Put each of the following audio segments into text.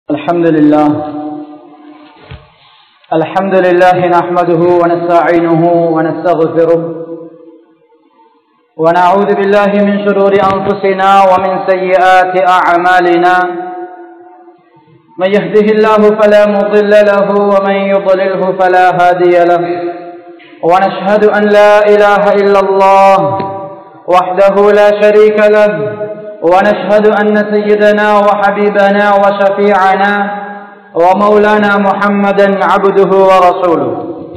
الحمد لله نحمده ونستعينه ونستغفره ونعوذ بالله من شرور أنفسنا ومن سيئات أعمالنا من يهده الله فلا مضل له ومن يضلله فلا هادي له ونشهد أن لا إله إلا الله وحده لا شريك له ونشهد أن سيدنا وحبيبنا وشفيعنا ومولانا محمدا عبده ورسوله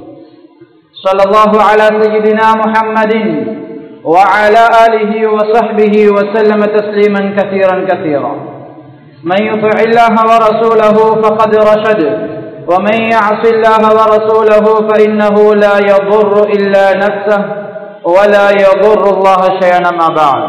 صلى الله على سيدنا محمد وعلى آله وصحبه وسلم تسليما كثيرا كثيرا من يطع الله ورسوله فقد رشد ومن يعص الله ورسوله فإنه لا يضر إلا نفسه ولا يضر الله شيئا ما بعد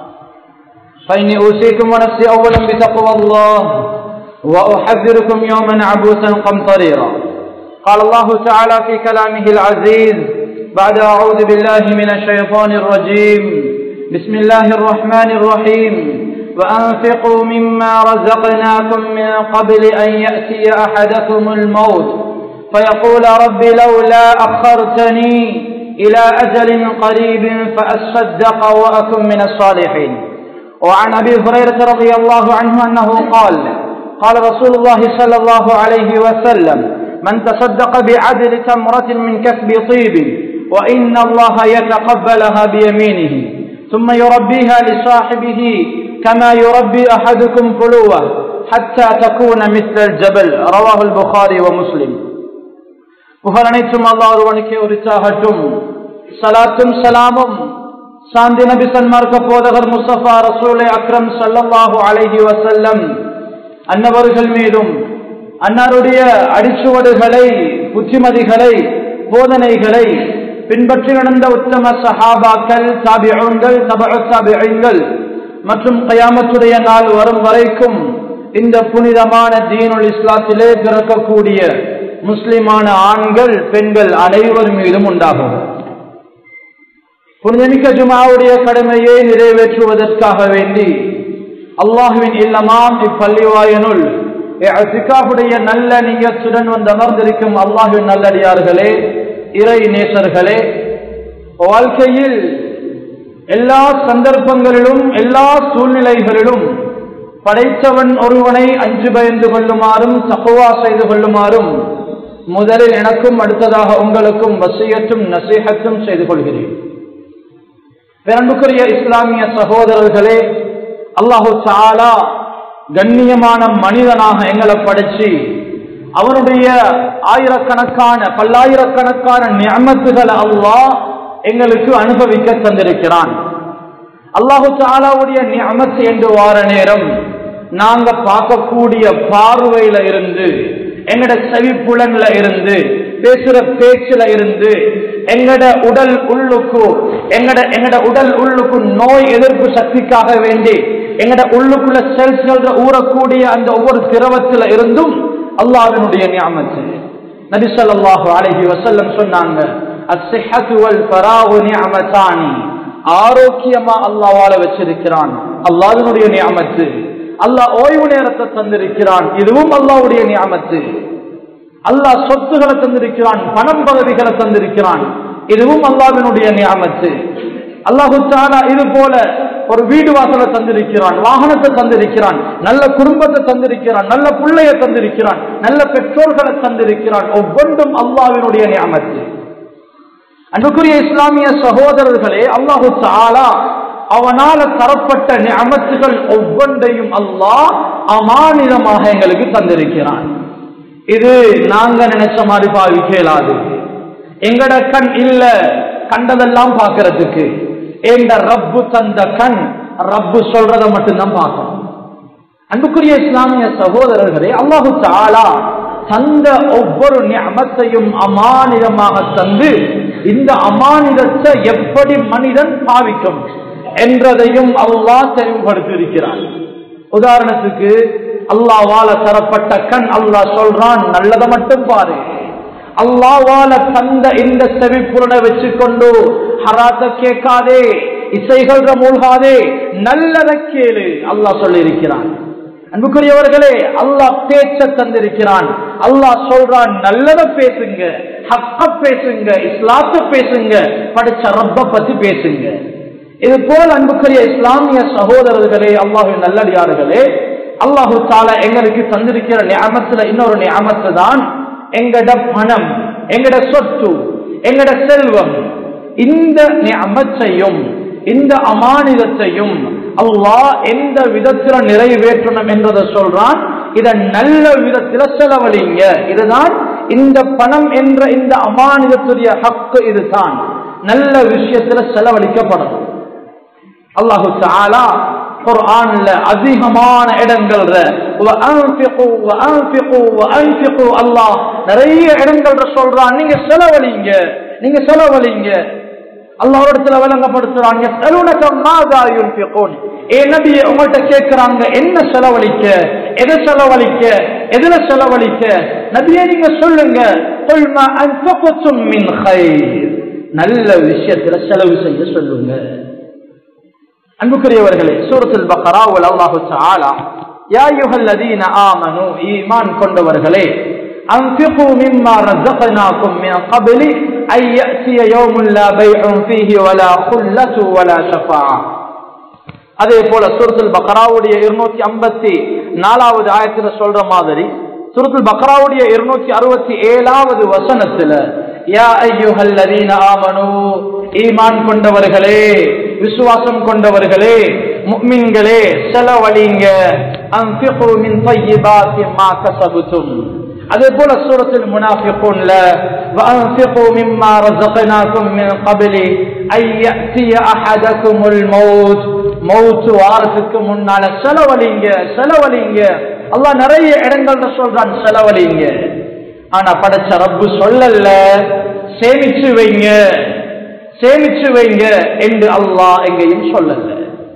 فإني أوصيكم ونفسي أولا بتقوى الله وأحذركم يوما عبوسا قمطريرا قال الله تعالى في كلامه العزيز بعد أعوذ بالله من الشيطان الرجيم بسم الله الرحمن الرحيم وأنفقوا مما رزقناكم من قبل أن يأتي أحدكم الموت فيقول رب لولا أخرتني إلى أجل قريب فأصدق وأكن من الصالحين وعن أبي هريرة رضي الله عنه أنه قال قال رسول الله صلى الله عليه وسلم من تصدق بعدل تمرة من كسب طيب وإن الله يتقبلها بيمينه ثم يربيها لصاحبه كما يربي أحدكم فلوه حتى تكون مثل الجبل رواه البخاري ومسلم புகழனைத்தும் அல்லாஹ் ஒருவனுக்கே உரித்தாகட்டும். ஸலாத்தும் ஸலாமும் சாந்தி நபி சன்மார்க்க போதகர் முஸ்தபா ரசூலே அக்ரம் ஸல்லல்லாஹு அலைஹி வஸல்லம் அன்னவர்கள் மீதும் அன்னாருடைய அடிச்சுவடுகளை புத்திமதிகளை போதனைகளை பின்பற்றி நடந்த உத்தம சஹாபாக்கள் தாபிஊன்கள் தபஉ தாபிஈன்கள் மற்றும் கியாமத்துடைய நாள் வரும் வரைக்கும் இந்த புனிதமான தீனுல் இஸ்லாத்திலே பிறக்கக்கூடிய முஸ்லிமான ஆண்கள் பெண்கள் அனைவர் மீதும் உண்டாகும். புனிதமிக்க ஜுமாவுடைய கடமையை நிறைவேற்றுவதற்காக வேண்டி அல்லாஹுவின் இல்லமாம் இப்பள்ளிவாயனுள் இஅ்திகாஃபுடைய நல்ல நியத்துடன் வந்து அமர்ந்திருக்கும் அல்லாஹுவின் நல்லடியார்களே, இறை நேசர்களே, வாழ்க்கையில் எல்லா சந்தர்ப்பங்களிலும் எல்லா சூழ்நிலைகளிலும் படைத்தவன் ஒருவனை அஞ்சு பயந்து கொள்ளுமாறும் தக்வா செய்து கொள்ளுமாறும் முதலில் எனக்கும் அடுத்ததாக உங்களுக்கும் வசியத்தும் நசீஹத்தும் செய்து கொள்கிறேன். பேரன்புக்குரிய இஸ்லாமிய சகோதரர்களே, அல்லாஹு தஆலா கண்ணியமான மனிதனாக எங்களை படைச்சு அவனுடைய ஆயிரக்கணக்கான பல்லாயிரக்கணக்கான நிஅமத்துகளை அல்லாஹ் எங்களுக்கு அனுபவிக்க தந்திருக்கிறான். அல்லாஹு தஆலாவுடைய நிஅமத் என்று வார நேரம் நாங்க பார்க்கக்கூடிய பார்வையில இருந்து, எங்கட செவிப்புலன்ல இருந்து, பேசுற பேச்சுல இருந்து, எங்கட உடல் உள்ளுக்கு நோய் எதிர்ப்பு சக்திக்காக வேண்டி எங்கட உள்ளுக்குள்ள செல்ஸ்கள் ஊறக்கூடிய அந்த ஒவ்வொரு திரவத்தில இருந்தும் அல்லாஹ்வினுடைய நிஅமத். நபி ஸல்லல்லாஹு அலைஹி வஸல்லம் சொன்னாங்க, அஸ்ஸிஹத்து வல் ஃபராகு நிஅமத்தானி, ஆரோக்கியமா அல்லாஹ் வாழ வச்சிருக்கிறான், அல்லாஹ்வினுடைய நிஅமத். அல்லாஹ் ஓய்வு நேரத்தை தந்திருக்கிறான், இதுவும் அல்லாஹ்வுடைய நிஅமத். அல்லாஹ் சொத்துக்களை தந்திருக்கிறான், பணம் பதவிகளை தந்திருக்கிறான், இதுவும் அல்லாஹ்வினுடைய நிஅமத். அல்லாஹு தஆலா இது போல ஒரு வீடு வாசலை தந்திருக்கிறான், வாகனத்தை தந்திருக்கிறான், நல்ல குடும்பத்தை தந்திருக்கிறான், நல்ல பிள்ளைய தந்திருக்கிறான், நல்ல பெற்றோர்களை தந்திருக்கிறான். ஒவ்வொன்றும் அல்லாஹ்வினுடைய நிஅமத். அன்புக்குரிய இஸ்லாமிய சகோதரர்களே, அல்லாஹு தஆலா அவனால தரப்பட்ட நிஅமத்துகள் ஒவ்வொன்றையும் அல்லாஹ் அமானிதமாக எங்களுக்கு தந்திருக்கிறான். இது நாங்க நினைச்ச மாதிரி பாவிக்க இயலாது. எங்கட கண் இல்ல கண்டதெல்லாம் பார்க்கறதுக்கு. எங்க ரப்பு தந்த கண் ரப்பு சொல்றதை மட்டும்தான் பார்க்கணும். அன்புக்குரிய இஸ்லாமிய சகோதரர்களே, அல்லாஹு தஆலா தந்த ஒவ்வொரு நிஅமத்தையும் அமானிதமாக தந்து இந்த அமானிதத்தை எப்படி மனிதன் பாவிக்கும் என்றதையும் அல்லாஹ் தெளிவுபடுத்தியிருக்கிறான். உதாரணத்துக்கு அல்லாஹ்வால தரப்பட்ட கண், அல்லாஹ் சொல்றான் நல்லதை மட்டும் பாரு. அல்லாஹ்வால தந்த இந்த செவிப்புலனை வச்சுக்கொண்டு ஹராத்தை கேட்காதே, இசைகள் மூழ்காதே, நல்லதை கேளு அல்லாஹ் சொல்லி இருக்கிறான். அன்புக்குரியவர்களே, அல்லாஹ் பேச்ச தந்திருக்கிறான். அல்லாஹ் சொல்றான், நல்லத பேசுங்க, ஹக்க பேசுங்க, இஸ்லாத்தை பேசுங்க, படிச்ச ரப்ப பத்தி பேசுங்க. இது போல அன்புக்குரிய இஸ்லாமிய சகோதரர்களே, அல்லாஹ்வின் நல்லடியார்களே, அல்லாஹு தஆலா எங்களுக்கு தந்திருக்கிற நிஅமத்துல இன்னொரு நிஅமத்து தான் எங்கட பணம், எங்கட சொத்து, எங்கட செல்வம். இந்த நிஅமத்தையும் இந்த அமானிதத்தையும் அல்லாஹ் எந்த விதத்துல நிறைவேற்றணும் என்றதை சொல்றான். இத நல்ல விதத்துல செலவழிங்க. இதுதான் இந்த பணம் என்ற இந்த அமானிதத்துடைய ஹக்கு. இதுதான் நல்ல விஷயத்துல செலவழிக்கப்படும். அல்லாஹு தஆலா குர்ஆன்ல அதிகமான இடங்கள்ல அல்லாஹ் நிறைய இடங்கள்ல சொல்றான், நீங்க செலவழிங்க, நீங்க செலவழிங்க. அல்லாஹ்விடத்துல விளங்கப்படுத்துறாங்க, உங்கள்கிட்ட கேட்கிறாங்க என்ன செலவழிக்க, எதை செலவழிக்க, எதுல செலவழிக்க. நபியே நீங்க சொல்லுங்க, நல்ல விஷயத்துல செலவு செய்ய சொல்லுங்க. அன்புக்குரியவர்களே, சூரத்துல் பக்ராவில் அல்லாஹு தஆலா யா அய்யுஹல்லதீன ஆமனூ, ஈமான் கொண்டவர்களே, அன்ஃபிகு மிம்மா ரஸக்னாகும் மின் கப்லி அன் யஅதிய யௌமுன் லா பைஉன் ஃபீஹி வலா குல்லத்து வலா ஷஃபாஅ. அதே போல சூரத்துல் பக்ராவுடைய 254வது ஆயத்துல சொல்ற மாதிரி சூரத்துல் பக்ராவுடைய 267வது வசனத்துல யா அய்யுஹல்லதீன ஆமனூ, ஈமான் கொண்டவர்களே, விசுவாசம் கொண்டவர்களே, முஃமின்களே, செலவழிங்க. அன்ஃபிகு மின் தையிபாத்தி மா கஸபதும். அதே போல சூரத்துல் முனாஃபிகூன்ல வஅன்ஃபிகு மிம்மா ரஸக்னாகும் மின் கப்லி அன் யஅதிய அஹதகுமுல் மௌத், மௌத் வாரத்துக்கு முன்னால செலவழிங்க, செலவழிங்க. அல்லாஹ் நிறைய இடங்கள்ல சொல்றான் செலவழிங்க. ஆனா படைச்ச ரப்பு சொல்லல சேமிச்சு வைங்க, சேமிச்சு வைங்க என்று அல்லாஹ் எங்கேயும் சொல்லல.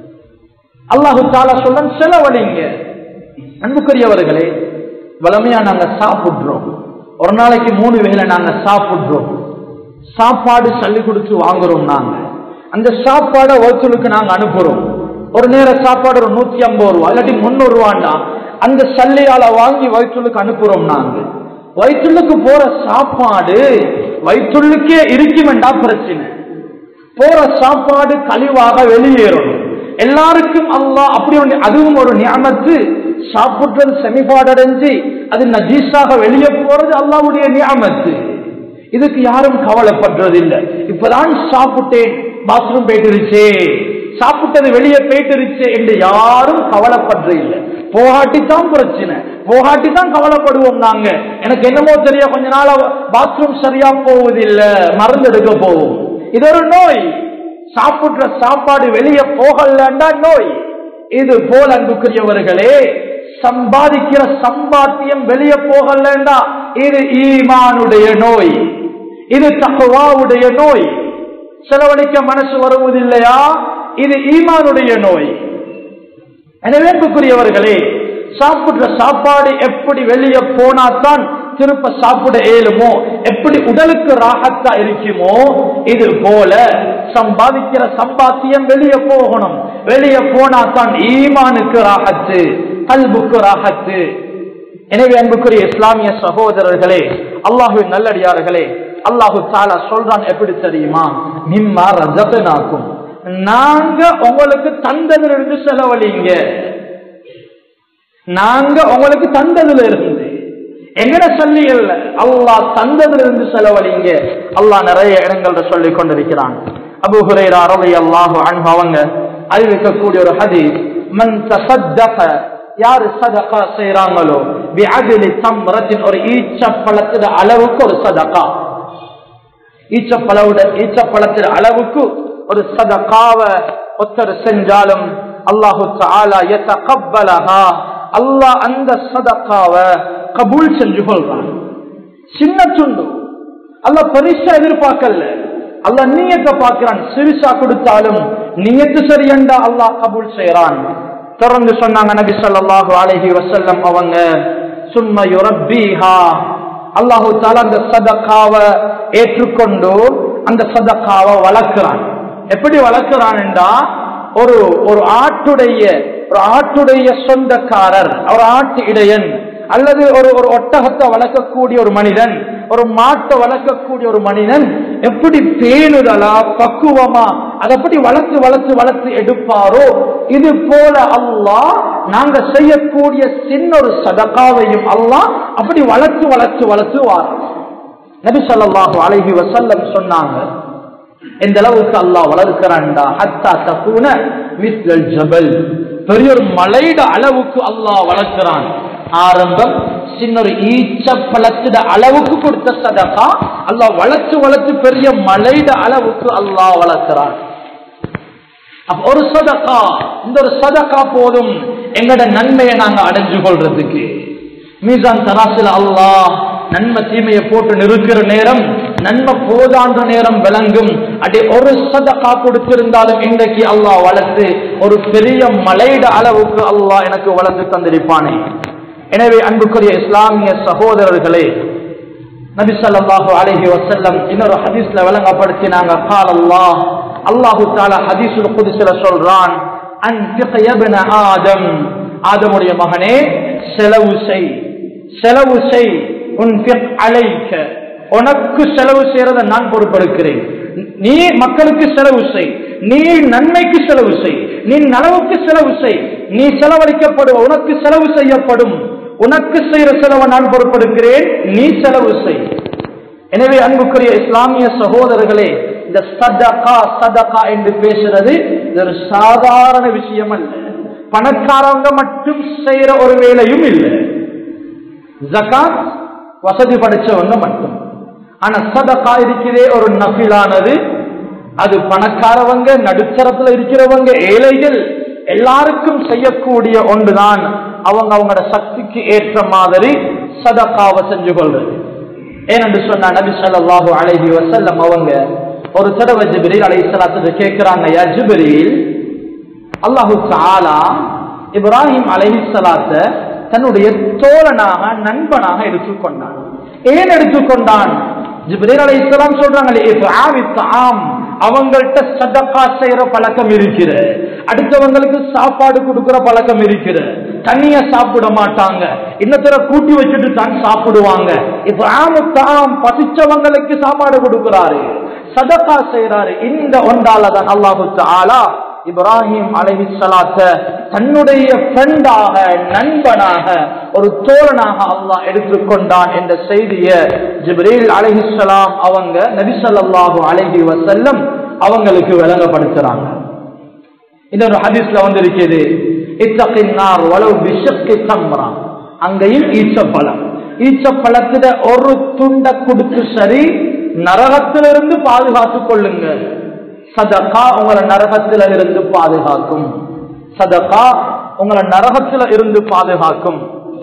அல்லாஹு தஆலா சொல்றான் செலவழிங்க. அன்புக்குரியவர்களே, வளமையா நாங்க சாப்பிடுறோம், ஒரு நாளைக்கு 3 வேளை நாங்க சாப்பிடுறோம். சாப்பாடு சல்லி கொடுத்து வாங்குறோம். நாங்க அந்த சாப்பாடை வயிற்றுக்கு நாங்க அனுப்புறோம். ஒரு நேர சாப்பாடு ஒரு 150 ரூபா இல்லாட்டி 300 ரூபாண்டா அந்த சல்லியால வாங்கி வயிற்றுக்கு அனுப்புறோம். நாங்க வயிற்றுக்கு போற சாப்பாடு வயிற்றுக்கே இருக்குமெண்டா பிரச்சனை. போற சாப்பாடு கழிவாக வெளியேறும். எல்லாருக்கும் அல்லாஹ் அப்படி ஒன்று, அதுவும் ஒரு நிஅமத்து. சாப்பிடுறது செமிபாடடைஞ்சு அது நஜீஸாக வெளியே போறது அல்லாஹ்வுடைய நிஅமத்து. இதுக்கு யாரும் கவலைப்படுறது இல்லை. இப்பதான் சாப்பிட்டேன், பாத்ரூம் போயிட்டுருச்சே, சாப்பிட்டது வெளியே போயிட்டுருச்சு என்று யாரும் கவலைப்படுறது இல்லை. போகாட்டித்தான் பிரச்சனை, போகாட்டித்தான் கவலைப்படுவோம் நாங்க. எனக்கு என்னமோ தெரிய கொஞ்ச நாள் பாத்ரூம் சரியா போவதில்லை, மருந்து எடுக்க போவோம். இது ஒரு நோய். சாப்பிடுற சாப்பாடு வெளியே போகலன்னா நோய். இது போல அன்புக்குரியவர்களே, சம்பாதிக்கிற சம்பாத்தியம் வெளியே போகலன்னா இது ஈமானுடைய நோய், இது தக்வாவுடைய நோய். செலவழிக்க மனசு வருவதில்லையா, இது ஈமானுடைய நோய். எனவே அன்புக்குரியவர்களே, சாப்பிடுற சாப்பாடு எப்படி வெளியே போனாத்தான் திருப்ப சாப்பிட இயலுமோ, எப்படி உடலுக்கு ராகத்தா இருக்குமோ, இது போல சம்பாதிக்கிற சம்பாத்தியம் வெளியே போகணும். வெளியே போனாத்தான் ஈமானுக்கு ராகத்து, கல்புக்கு ராகத்து. எனவே அன்புக்குரிய இஸ்லாமிய சகோதரர்களே, அல்லாஹ்வின் நல்லடியார்களே, அல்லாஹு தஆலா சொல்றான் எப்படி தெரியுமா, மிம்மா ரஸக்னாகும், நாங்க உங்களுக்கு தந்ததிலிருந்து செலவழிங்க. நாங்க உங்களுக்கு தந்ததுல இருந்து, எங்கட சொல்லி இல்ல, அல்லாஹ் தந்ததிலிருந்து செலவழிங்க. அல்லாஹ் நிறைய இடங்கள்ல சொல்லிக் கொண்டிருக்கிறான். அபூ ஹுரைரா ரலியல்லாஹு அன்ஹு அவங்க அறிவிக்கக்கூடிய ஒரு ஹதீஸ், மன் தஸத்தக, யார் சதகா செய்றாங்களோ, பிஅத்லி தம்ரத்தின், ஒரு ஈச்சப்பழத்தின் அளவுக்கு ஒரு சதகா, ஈச்சப்பழத்தின் அளவுக்கு ஒரு சதகாவை ஒருத்தர் செஞ்சாலும் அல்லாஹு தஆலா யதகப்பலஹா, அல்லாஹ் அந்த சதகாவை கபூல் செஞ்சு கொள்றான். சின்ன துண்டு, அல்லாஹ் பரிசா எதிர்பார்க்கல, அல்லாஹ் நியத்தை பார்க்கிறான். சிறுசா கொடுத்தாலும் நியத்து சரியண்டா அல்லாஹ் கபூல் செய்யறான். தொடர்ந்து சொன்னாங்க நபி ஸல்லல்லாஹு அலைஹி வஸல்லம் அவங்க, சும்ம யுரப்பீஹா, அல்லாஹு தஆலா அந்த சதகாவை ஏற்றுக்கொண்டு அந்த சதகாவை வளர்க்கிறான். எப்படி வளர்க்கிறான் என்றா, ஒரு ஆட்டுடைய சொந்தக்காரர், ஒரு ஆட்டு இடையன் அல்லது ஒரு ஒட்டகத்தை வளர்க்கக்கூடிய ஒரு மனிதன், ஒரு மாட்டை வளர்க்கக்கூடிய ஒரு மனிதன் எப்படி பேணுதலா பக்குவமா அதை எப்படி வளர்த்து வளர்த்து வளர்த்து எடுப்பாரோ, இது போல அல்லாஹ் நாங்க செய்யக்கூடிய சின்ன ஒரு சதகாவையும் அல்லாஹ் அப்படி வளர்த்து வளர்த்து வளர்த்து வாரான். நபி ஸல்லல்லாஹு அலைஹி வஸல்லம் சொன்னாங்க, எந்த அளவுக்கு அல்லாஹ் வளர்க்கிறான்டா, ஹத்தா தகூன மிஸ்லல் ஜபல், பெரிய ஒரு மலைட அளவுக்கு அல்லாஹ் வளர்க்கிறான். ஆரம்பம் சின்ன ஒரு ஈச்சப்பழத்திட அளவுக்கு கொடுத்த சதகா அல்லாஹ் வளர்த்து வளர்த்து பெரிய மலைட அளவுக்கு அல்லாஹ் வளர்க்கிறான். ஒரு சதகா, இந்த ஒரு சதகா போதும் எங்கட நன்மையை நாங்க அடைஞ்சு கொள்றதுக்கு. மீசான் தராசில அல்லாஹ் நன்மை தீமையை போட்டு நிறுக்கிற நேரம் நன்மை போதான்ற நேரம் விளங்கும். அடி ஒரு சதகா கொடுத்திருந்தாலும் இன்றைக்கு அல்லாஹ் வளர்த்து ஒரு பெரிய மலைட அளவுக்கு அல்லாஹ் எனக்கு வளர்த்து தந்திருப்பானே. எனவே அன்புக்குரிய இஸ்லாமிய சகோதரர்களே, நபி ஸல்லல்லாஹு அலைஹி வஸல்லம் இன்னொரு ஹதீஸ்ல விளங்கப்படுத்தினாங்க. قال الله, அல்லாஹ் தஆலா ஹதீஸுல் குத்ஸில சொல்றான், அன்ஃபிக் யா இப்ன ஆதம், ஆதமுடைய மகனே செலவு செய், செலவு செய். உன்ஃபிக் அலைக, உனக்கு செலவு செய்யறத நான் பொறுப்பெடுக்கிறேன். நீ மக்களுக்கு செலவு செய், நீ நன்மைக்கு செலவு செய், நீ நலவுக்கு செலவு செய். நீ செலவழிக்கப்படுவ, உனக்கு செலவு செய்யப்படும், உனக்கு செய்யற செலவை நான் பொறுப்பெடுக்கிறேன், நீ செலவு செய். எனவே அன்புக்குரிய இஸ்லாமிய சகோதரர்களே, இந்த சதகா சதகா என்று பேசுறது இது ஒரு சாதாரண விஷயம் அல்ல. பணக்காரவங்க மட்டும் செய்யற ஒரு வேலையும் இல்லை. ஜகாத் வசதி படைச்சவங்க மட்டும். ஆனா சதகா இருக்கிறே ஒரு நஃபிலானது, அது பணக்காரவங்க, நடுத்தரத்துல இருக்கிறவங்க, ஏழைகள் எல்லாருக்கும் செய்யக்கூடிய ஒன்றுதான். அவங்க அவங்களோட சக்திக்கு ஏற்ற மாதிரி சதகாவை செஞ்சு கொள்றது. ஏனென்று சொன்னா நபி ஸல்லல்லாஹு அலைஹி வஸல்லம் அவங்க ஒரு தடவை ஜிப்ரீல் அலைஹிஸ்ஸலாத்து கேட்கிறாங்க, யா ஜிப்ரீல், அல்லாஹு தஆலா இப்ராஹிம் அலைஹிஸ்ஸலாத்த தன்னுடைய தோழனாக நண்பனாக எடுத்துக்கொண்டான். ஏன் எடுத்துக்கொண்டான்? ஜிப்ரீல் அலைஹிஸ்ஸலாம் சொல்றாங்க, அவங்கள்ட்ட சதகா செய்யற பழக்கம் இருக்கிற, அடுத்தவங்களுக்கு சாப்பாடு கொடுக்கிற பழக்கம் இருக்கிற, தனியா சாப்பிட மாட்டாங்க, இன்னத்தர கூட்டி வச்சுட்டு தான் சாப்பிடுவாங்க. பசிச்சவங்களுக்கு சாப்பாடு கொடுக்கிறாரு, சதகா செய்யறாரு. இந்த ஒன்றாலதான் அல்லாஹு தஆலா இப்ராஹிம் அலைஹிஸ்ஸலாத்த தன்னுடைய ஃப்ரெண்டாக, நண்பனாக, ஒரு தோழனாக அல்லாஹ் எடுத்துக்கொண்டான் என்ற செய்தியை ஜிப்ரீல் அலைஹிஸ்ஸலாம் அவங்க நபி ஸல்லல்லாஹு அலைஹி வஸல்லம் அவங்களுக்கு விளங்கப்படுத்துறாங்க. இன்னொரு ஹதீஸ்ல வந்திருக்கிறது, இத்தகின் நார் வலவ் பிஷக்கி தம்ரா, அங்கேயும் ஈச்சப்பழம், ஈச்சப்பழத்திட ஒரு துண்டை கொடுத்து சரி நரகத்திலிருந்து பாதுகாத்துக் கொள்ளுங்க. சதகா உங்களை நரகத்தில இருந்து பாதுகாக்கும், சதகா உங்களை நரகத்தில இருந்து பாதுகாக்கும்.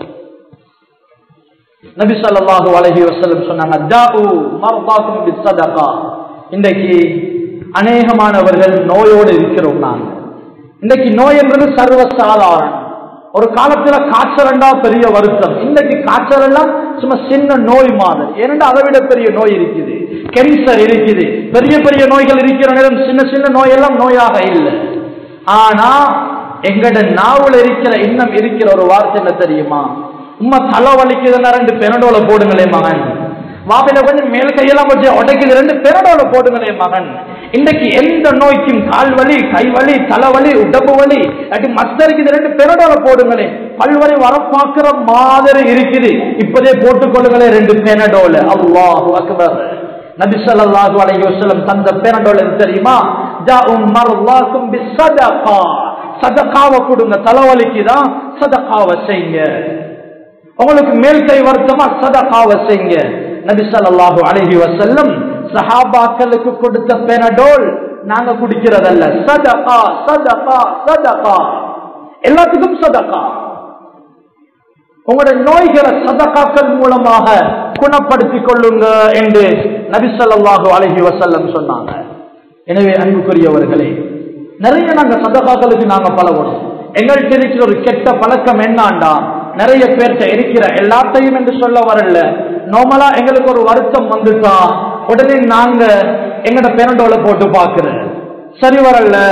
நபி ஸல்லல்லாஹு அலைஹி வஸல்லம் சொன்னாங்க, தாஉ மர்தாக்கும் பிஸ்ஸதகா. இன்றைக்கு அநேகமானவர்கள் நோயோடு இருக்கிறோம். நாங்க இன்றைக்கு நோய் என்பது சர்வசாதாரணம். ஒரு காலத்துல காய்ச்சல் என்றா பெரிய வருத்தம், இன்றைக்கு காய்ச்சல் எல்லாம் சும்மா சின்ன நோய் மாதிரி. ஏனென்றா அதை விட பெரிய நோய் இருக்குது, கேன்சர் இருக்குது, பெரிய பெரிய நோய்கள் இருக்கிற நேரம் சின்ன சின்ன நோயெல்லாம் நோயாக இல்லை. ஆனா எங்கட நாவல இருக்கிற இன்னும் இருக்கிற ஒரு வார்த்தை என்ன தெரியுமா? உம்மா தலை வலிக்குதுன்னா 2 பெனடோல போடுங்களே மகன், வாப்பில கொஞ்சம் மேல் கையெல்லாம் கொஞ்சம் உடைக்குது, 2 பெனடோல போடுங்களே மகன். இன்றைக்கு எந்த நோய்க்கும் கால் வலி, கை வலி, தலைவலி, உடம்பு வலி, மஸ்தருக்கு 2 பெனடோல போடுங்களே. பல்வரை வர பார்க்கிற மாதிரி இருக்குது, இப்பதே போட்டுக்கொள்ளுங்களே 2 பெனடோல. அல்லாஹு அக்பர். நபி ஸல்லல்லாஹு அலைஹி வஸல்லம் தந்த பெனடோல் எது தெரியுமா? ஜாஉம் மர்லாக்கும் பிஸ்ஸதகா, சதகாவை கொடுங்க. தலைவலிக்கு தான் சதகாவை செய்யுங்க. உங்களுக்கு மேல் கை வருத்தமா சதகாவை செய்யுங்க. நபி ஸல்லல்லாஹு அலைஹி வஸல்லம் சஹாபாக்களுக்கு கொடுத்த பெனடோல் நாங்க குடிக்கிறதல்ல. சதகா சதகா சதகா, எல்லாத்துக்கும் சதகா. உங்களுடைய நோய்களை சதகாக்கள் மூலமாக குணப்படுத்திக் கொள்ளுங்க என்று நபி ஸல்லல்லாஹு அலைஹி வஸல்லம் சொன்னாங்க. எனவே அன்புக்குரியவர்களே, நிறைய நாங்க சதகாக்களுக்கு நாங்க பழகணும். எங்கள்கிட்ட இருக்கிற ஒரு கெட்ட பழக்கம் என்னாண்டா, நிறைய பேர்கிட்ட இருக்கிற எல்லாத்தையும் என்று சொல்ல வரல, நார்மலா எங்களுக்கு ஒரு வருத்தம் வந்துட்டா உடனே நாங்க எங்கட பெனடோல போட்டு பாக்குற, சரி வரல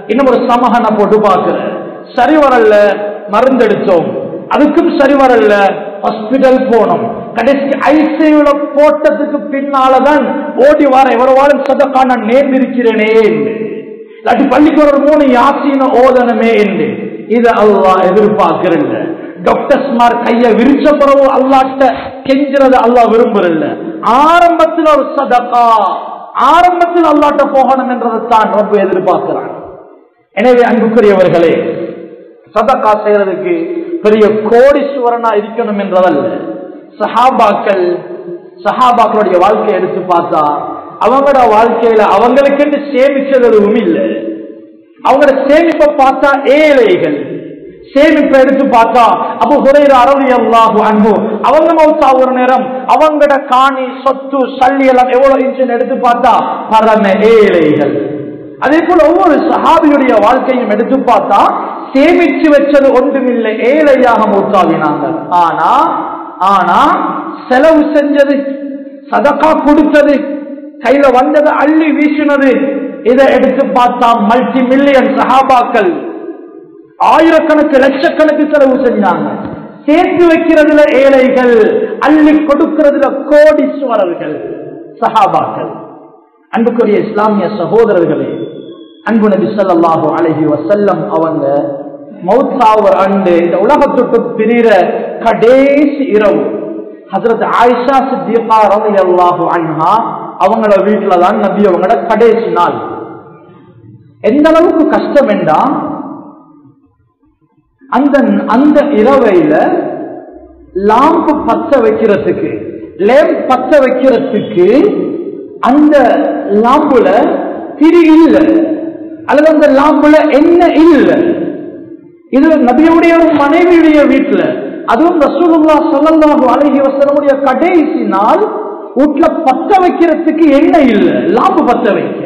இன்னும் ஒரு சமஹன போட்டு பார்க்கிறேன், சரி வரல, மருந்தெடுத்தோம், அதுக்கும் சரி வரல, ஹாஸ்பிட்டல் போனோம், கடைசி ஐசியூல போட்டதுக்கு பின்னாலதான் ஓடி வர எவ்வளவு சதகா நான் நேர்ந்திருக்கிறேனே என்று, இல்லாட்டி பள்ளிக்கு ஒரு 3 யாசீன ஓதனமே என்று. இதை அல்லாஹ் எதிர்பார்க்கிறல்ல. டாக்டர்ஸ்மார் கைய விரிச்ச பிறகு அல்லாட்ட கெஞ்சுறது அல்லாஹ் விரும்புறல்ல. ஆரம்பத்தில் ஒரு சதகா, ஆரம்பத்தில் அல்லாட்ட போகணும் என்றதைத்தான் ரொம்ப எதிர்பார்க்கிறான். எனவே அன்புக்குரியவர்களே, சதகா செய்யறதுக்கு பெரிய கோடீஸ்வரனா இருக்கணும் என்றதல்ல. சஹாபாக்களுடைய வாழ்க்கையை எடுத்து பார்த்தா அவங்களோட வாழ்க்கையில அவங்களுக்கு சேமிச்சது எதுவும் இல்லை. அவங்களோட சேமிப்பை பார்த்தா ஏழைகள். சேமிப்பை எடுத்து பார்த்தா அபூ ஹுரைரா ரலியல்லாஹு அன்ஹு அவங்க மௌத்தா ஒரு நேரம் அவங்களோட காணி சொத்து சல்லி எல்லாம் எவ்வளவு இன்ச்சு எடுத்து பார்த்தா பரம ஏழைகள். அதே போல ஒவ்வொரு சஹாபியுடைய வாழ்க்கையும் எடுத்து பார்த்தா சேமிச்சு வச்சது ஒன்றுமில்லை, ஏழையாக மௌத்தாவினாங்க. ஆனா செலவு செஞ்சது, சதகா கொடுத்தது, கையில வந்தது அள்ளி வீசினது, இதை எடுத்து பார்த்தா மல்டி மில்லியன் சஹாபாக்கள் ஆயிரக்கணக்கு லட்சக்கணக்கு செலவு செஞ்சாங்க. சேர்த்து வைக்கிறதுல ஏழைகள், அள்ளி கொடுக்கிறதுல கோடீஸ்வரர்கள் சஹாபாக்கள். அன்புக்குரிய இஸ்லாமிய சகோதரர்களே, அன்பு நபி ஸல்லல்லாஹு அலைஹி வஸல்லம் அவங்க மௌத்தாவர் ஆண்டு இந்த உலகத்துக்கு பிரிகிற கடைசி இரவு ஹஜ்ரத் ஆயிஷா சித்திகா ரலியல்லாஹு அன்ஹா அவங்கள வீட்டுல தான் நபி அவங்களோட கடைசி நாள். எந்த அளவுக்கு கஷ்டம் என்றா, அந்த இரவையில லாம்பு பத்த வைக்கிறதுக்கு, லேம்ப் பத்த வைக்கிறதுக்கு அந்த லாம்புல திரி இல்ல, அல்லது அந்த லாம்புல என்ன இல்ல. இது நபியுடைய ஒரு மனைவியுடைய வீட்டுல, அதுவும் ரசூலுல்லாஹ் ஸல்லல்லாஹு அலைஹி வஸல்லமுடைய கடைசி நாள், வீட்டுல பத்த வைக்கிறதுக்கு என்ன இல்ல, லாம்பு பத்த வைக்க.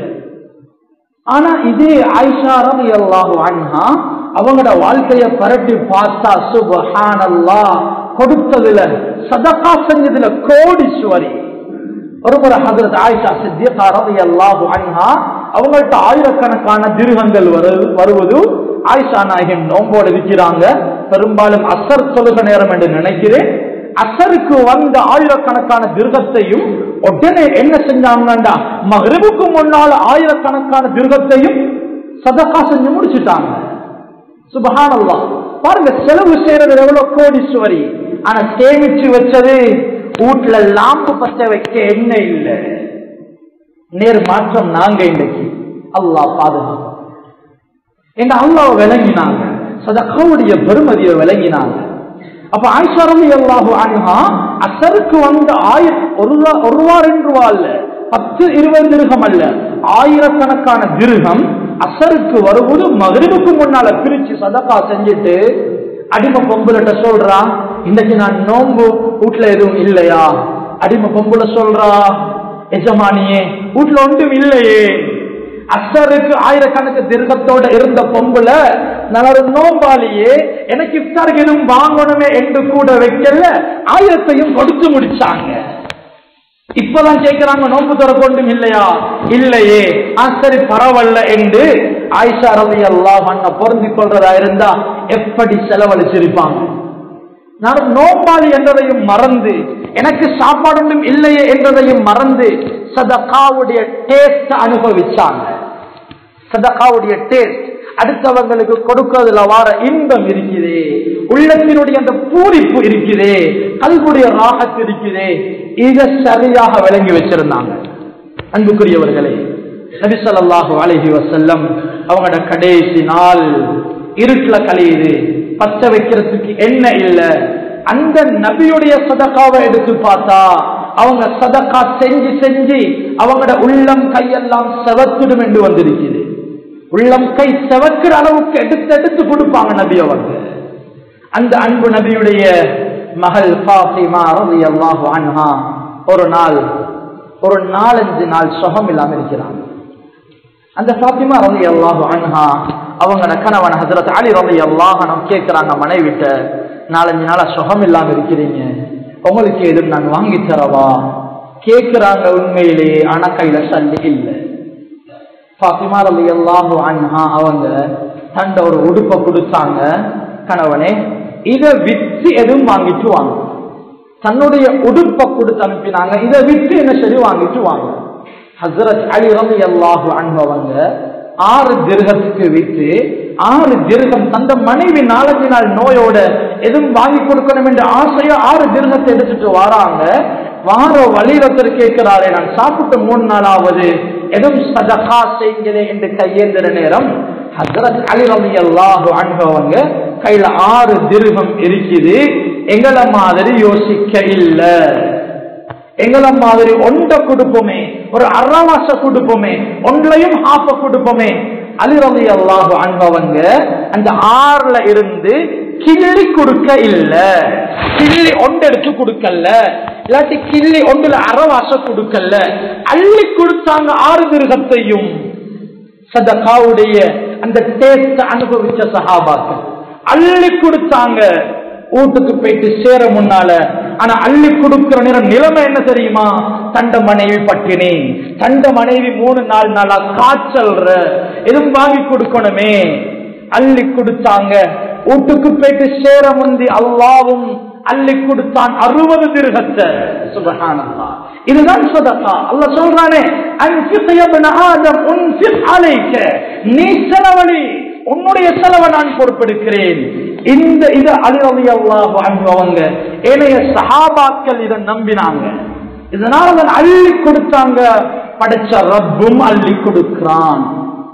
ஆனா இதே ஆயிஷா ரலியல்லாஹு அன்ஹா அவங்களோட வாழ்க்கைய பரட்டி பார்த்தா சுப்ஹானல்லாஹ், கொடுத்ததுல சதகா செஞ்சதுல கோடீஸ்வரி. ஒரு முறை ஹஜ்ரத் ஆயிஷா சித்திகா ரலியல்லாஹு அன்ஹா அவங்கள்ட்ட ஆயிரக்கணக்கான திர்ஹங்கள் வருவது, ஆயிஷா நாயகன் நோம்போடு இருக்கிறாங்க. பெரும்பாலும் அசர் தொழுக நேரம் என்று நினைக்கிறேன். அசருக்கு வந்த ஆயிரக்கணக்கான திர்கத்தையும் உடனே என்ன செஞ்சாங்கன்னா, மக்ரிபுக்கு முன்னால் ஆயிரக்கணக்கான திர்கத்தையும் சதகா செஞ்சு முடிச்சுட்டாங்க. சுப்ஹானல்லாஹ், பாருங்க செலவு செய்யறது எவ்வளவு கோடீஸ்வரி. ஆனா சேமிச்சு வச்சது வீட்டுல லாம்பு பச்ச வைக்க என்ன இல்லை. நேர் மாற்றம் நாங்க இன்னைக்கு. அல்லாஹ் பாதுகாப்பு. எங்க அல்லாஹ் விளங்கினாங்க, சதகாவுடைய பெருமதியை விளங்கினாங்க. அப்ப ஆயிஷா ரலியல்லாஹு அன்ஹா அசருக்கு வந்த ஒரு ரூபா 2 ரூபா அல்ல, 10-20 திர்ஹம் அல்ல, ஆயிரக்கணக்கான திர்ஹம் அசருக்கு வருவது மக்ரிபுக்கு முன்னால பிரிச்சு சதகா செஞ்சுட்டு அடிமை பொம்புலட்ட சொல்றா, இன்னைக்கு நான் நோம்பு, வீட்டுல எதுவும் இல்லையா? அடிமை பொம்புல சொல்றா, எஜமானியே வீட்டுல ஒன்றும் இல்லையே. அசருக்கு ஆயிரக்கணக்கு திர்கத்தோட இருந்த பொம்புல, நான் ஒரு நோம்பாளியே, எனக்கு இஃப்தாருக்கு எதுவும் வாங்கணுமே என்று கூட வைக்கல, 1000ஐயும் கொடுத்து முடிச்சாங்க. இப்பதான் கேட்கிறாங்க, நோம்பு திறக்க ஒன்றும் இல்லையா? இல்லையே. சரி பரவாயில்ல என்று ஆயிஷா ரலியல்லாஹு அன்ஹா பொருந்திக் கொள்றதா இருந்தா எப்படி செலவழிச்சிருப்பாங்க. நான் நோம்பாளி என்றதையும் மறந்து, எனக்கு சாப்பாடு ஒன்றும் இல்லையே என்றதையும் மறந்து சதகாவுடைய டேஸ்ட் அனுபவிச்சாங்க. சதகாவுடைய டேஸ்ட், அடுத்தவங்களுக்கு கொடுக்கிறதுல வார இன்பம் இருக்குதே, உள்ளத்தினுடைய அந்த பூரிப்பு இருக்குதே, கல்புடைய ராகத் இருக்குதே, இதை சரியாக விளங்கி வச்சிருந்தாங்க. அன்புக்குரியவர்களே, நபி ஸல்லல்லாஹு அலைஹி வஸல்லம் அவங்களோட கடைசி நாள் இருட்டுல கழியுது, பச்சை வைக்கிறதுக்கு என்ன இல்லை. அந்த நபியுடைய சதகாவை எடுத்து பார்த்தா அவங்க சதகா செஞ்சு செஞ்சு அவங்களோட உள்ளம் கையெல்லாம் செவத்துடும் என்று வந்திருக்குது. உள்ளம் கை செவக்கிற அளவுக்கு எடுத்து எடுத்து கொடுப்பாங்க நபி அவங்க. அந்த அன்பு நபியுடைய மகள் ஃபாத்திமா ரலியல்லாஹு அன்ஹா ஒரு 4-5 நாள் சுகம் இல்லாம இருக்கிறாங்க. அந்த ஃபாத்திமா ரலியல்லாஹு அன்ஹா அவங்களோட கணவன் ஹஜ்ரத் அலி ரலியல்லாஹு அன்ஹு கேட்கிறாங்க, மனைவிட்ட 4-5 நாளா சுகம் இல்லாம இருக்கிறீங்க, உங்களுக்கு எதுவும் நான் வாங்கி தரவா? கேட்கிறாங்க உண்மையிலேயே, ஆனா கையில சல்லி இல்லை. ஃபாத்திமா ரலியல்லாஹு அன்ஹா அவங்க தண்ட ஒரு உடுப்பை கொடுத்தாங்க. கணவனே, இதை விற்று எதுவும் வாங்கிட்டு வாங்க. தன்னுடைய உடுப்பை கொடுத்து அனுப்பினாங்க. இதை விற்று என்ன சரி வாங்கிட்டு வாங்க. ஹஸ்ரத் அலி ரலியல்லாஹு அன்ஹு அவங்க 6 திர்ஹத்துக்கு விற்று 6 திர்ஹம் தந்த மனைவி 4 நாள் நோயோட எதுவும் வாங்கி கொடுக்கணும் என்ற ஆசையா 6 திர்ஹத்தை எடுத்துட்டு வராங்க. வார வழியில கேட்கிறாரே, நான் சாப்பிட்டு 3 நாளாவது எதுவும் சதகா செய்கிறேன் என்று கையேந்திர நேரம் ஹஸ்ரத் அலி ரலியல்லாஹு அன்ஹு அவங்க கையில 6 திர்ஹம் இருக்குது. எங்களை மாதிரி யோசிக்க இல்ல, எங்களை மாதிரி ஒன்றை கொடுப்போமே, ஒரு அறவாச கொடுப்போமே, ஒன்றையும் ஆப்ப கொடுப்போமே. அலி ரலியல்லாஹு அன்ஹு அவங்க அந்த 6ல இருந்து கிள்ளி கொடுக்க இல்ல, கிள்ளி ஒன்று எடுத்து கொடுக்கல, இல்லாட்டி கிள்ளி ஒன்றுல அறவாச கொடுக்கல, அள்ளி கொடுத்தாங்க 6 திர்ஹத்தையும். சதகாவுடைய அந்த டேஸ்ட் அனுபவிச்ச சஹாபாக்கள் அள்ளி கொடுத்தாங்க. வீட்டுக்கு போயிட்டு சேர முன்னால ஆனா அள்ளி கொடுக்கிற நேரம் நிலைமை என்ன தெரியுமா? தண்ட மனைவி பட்டினி, தண்ட மனைவி 3-4 நாளா காய்ச்சல், எதுவும் வாங்கி கொடுக்கணுமே. அள்ளி கொடுத்தாங்க. வீட்டுக்கு போயிட்டு சேர முந்தி அல்லாவும் அள்ளி கொடுத்தான் 60 திர்ஹத்தை. சுப்ஹானல்லாஹ், இதுதான் சதகா. அல்லாஹ் சொல்றானே, அன்ஃபிக் யா இப்ன ஆதம் உன்ஃபிக் அலைக, நீ செலவழி, உன்னுடைய செலவை நான் பொறுப்பெடுக்கிறேன். இந்த இது அலி ரலியல்லாஹு அன்ஹு அவங்க ஏனைய சஹாபாக்கள் இதை நம்பினாங்க. இதனால தான் அள்ளி கொடுத்தாங்க. படைச்ச ரப்பும் அள்ளி கொடுக்கிறான்.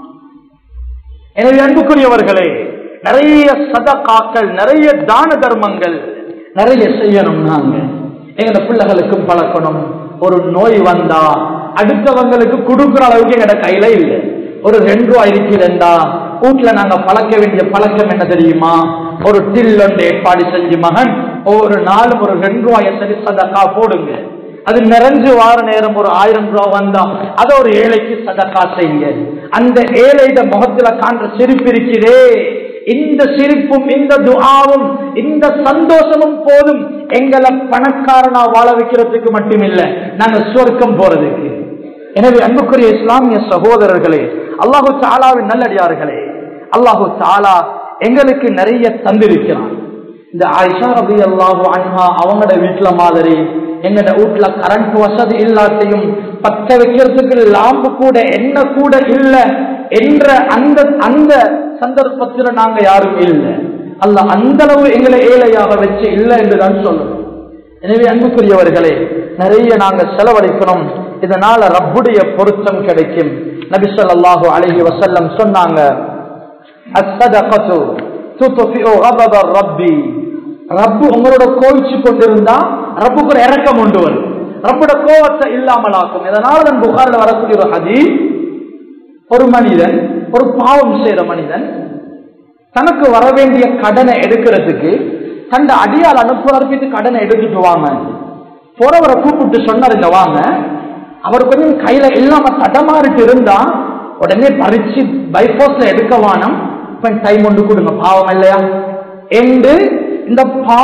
எனவே அன்புக்குரியவர்களே, நிறைய சதகாக்கள், நிறைய தான தர்மங்கள் நிறைய செய்யணும். நாங்க எங்க பிள்ளைகளுக்கும் பழக்கணும். ஒரு நோய் வந்தா அடுத்தவங்களுக்கு கொடுக்கிற அளவுக்கு எங்கட கையில இல்லை. ஒரு 2 ரூபாய் இருக்கிறா வீட்டுல நாங்க பழக்க வேண்டிய பழக்கம் என்ன தெரியுமா? ஒரு டில்லொண்டு ஏற்பாடு செஞ்சு மகன் ஒவ்வொரு நாளும் ஒரு 2 ரூபாயை சரி சதகா போடுங்க. அது நிறைஞ்சு வார நேரம் ஒரு 1000 ரூபாய் வந்தா அதை ஒரு ஏழைக்கு சதகா செய்யுங்க. அந்த ஏழைட முகத்துல காண்ற சிரிப்பு இருக்கிறே, இந்த சிரிப்பும் இந்த துஆவும் இந்த சந்தோஷமும் போதும் எங்களை பணக்காரனா வாழ வைக்கிறதுக்கு மட்டுமில்லை, நாங்க சுவர்க்கம் போறதுக்கு. எனவே அன்புக்குரிய இஸ்லாமிய சகோதரர்களே, அல்லாஹு தஆலாவின் நல்லடியார்களே, அல்லாஹு தஆலா எங்களுக்கு நிறைய தந்திருக்கிறான். இந்த ஆயிஷா ரலியல்லாஹு அன்ஹா அவங்களோட வீட்டுல மாதிரி எங்கட வீட்டுல கரண்ட் வசதி இல்லாத்தையும் பத்த வைக்கிறதுக்கு லாம்பு கூட என்ன கூட இல்லை என்ற அந்த சந்தர்ப்பத்தில் நாங்க யாரும் இல்லை. அல்லாஹ் அந்த அளவு எங்களை ஏழையாக வச்சு இல்லை என்றுதான் சொல்லணும். எனவே அன்புக்குரியவர்களே, நிறைய நாங்க செலவழிக்கணும். இதனால ரப்புடைய பொருத்தம் கிடைக்கும். நபி ஸல்லல்லாஹு அலைஹி வஸல்லம் சொன்னாங்க, அஸ்ஸதகத்து துத்ஃபிஉ கதப ரப்பி. ரப்பு உங்களோட கோவிச்சு கொண்டிருந்தா ரப்புக்கு ஒரு இரக்கம் உண்டு வரும், ரப்போட கோவத்தை இல்லாமலாக்கும். இதனால தான் புகாரில் வரக்கூடிய ஒரு ஹதீஸ், ஒரு மனிதன், ஒரு பாவம் செய்யற மனிதன் தனக்கு வர வேண்டிய கடனை எடுக்கிறதுக்கு தந்த அடியால் அனுப்புறதுக்கு கடனை எடுத்துட்டு வாங்க. போறவரை கூப்பிட்டு சொன்னார், இந்த வாங்க. அவர் கொஞ்சம் கையில இல்லாம தடமாறிட்டு இருந்தா உடனே பறிச்சு பைபோஸ்ல எடுக்க வானம், டைம் ஒன்று கொடுங்க, பாவம் இல்லையா என்று இந்த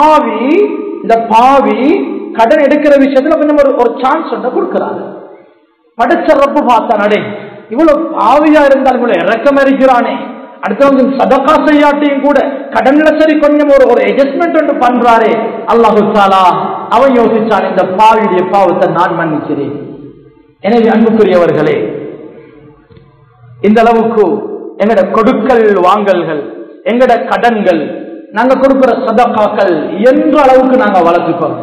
பாவி கடன் எடுக்கிற விஷயத்துல கொஞ்சம் ஒரு சான்ஸ் ஒன்று கொடுக்கிறாரு. படைச்ச ரப்பு பார்த்தா, நடை இவ்வளவு பாவியா இருந்தால் இவ்வளவு இறக்கம் இருக்கிறானே, அடுத்தவங்க சதகா செய்யாட்டியும் கூட கடன்ல சரி கொஞ்சம் ஒரு அட்ஜஸ்ட்மெண்ட் ஒன்று பண்றாரே. அல்லாஹு தஆலா அவன் யோசிச்சான், இந்த பாவியுடைய பாவத்தை நான் மன்னிக்கிறேன். எனவே அன்புக்குரியவர்களே, இந்த அளவுக்கு எங்கட கொடுக்கல் வாங்கல்கள், எங்கட கடன்கள், நாங்க கொடுக்கிற சதகாக்கள் என்ற அளவுக்கு நாங்க வளர்த்துக்கோம்.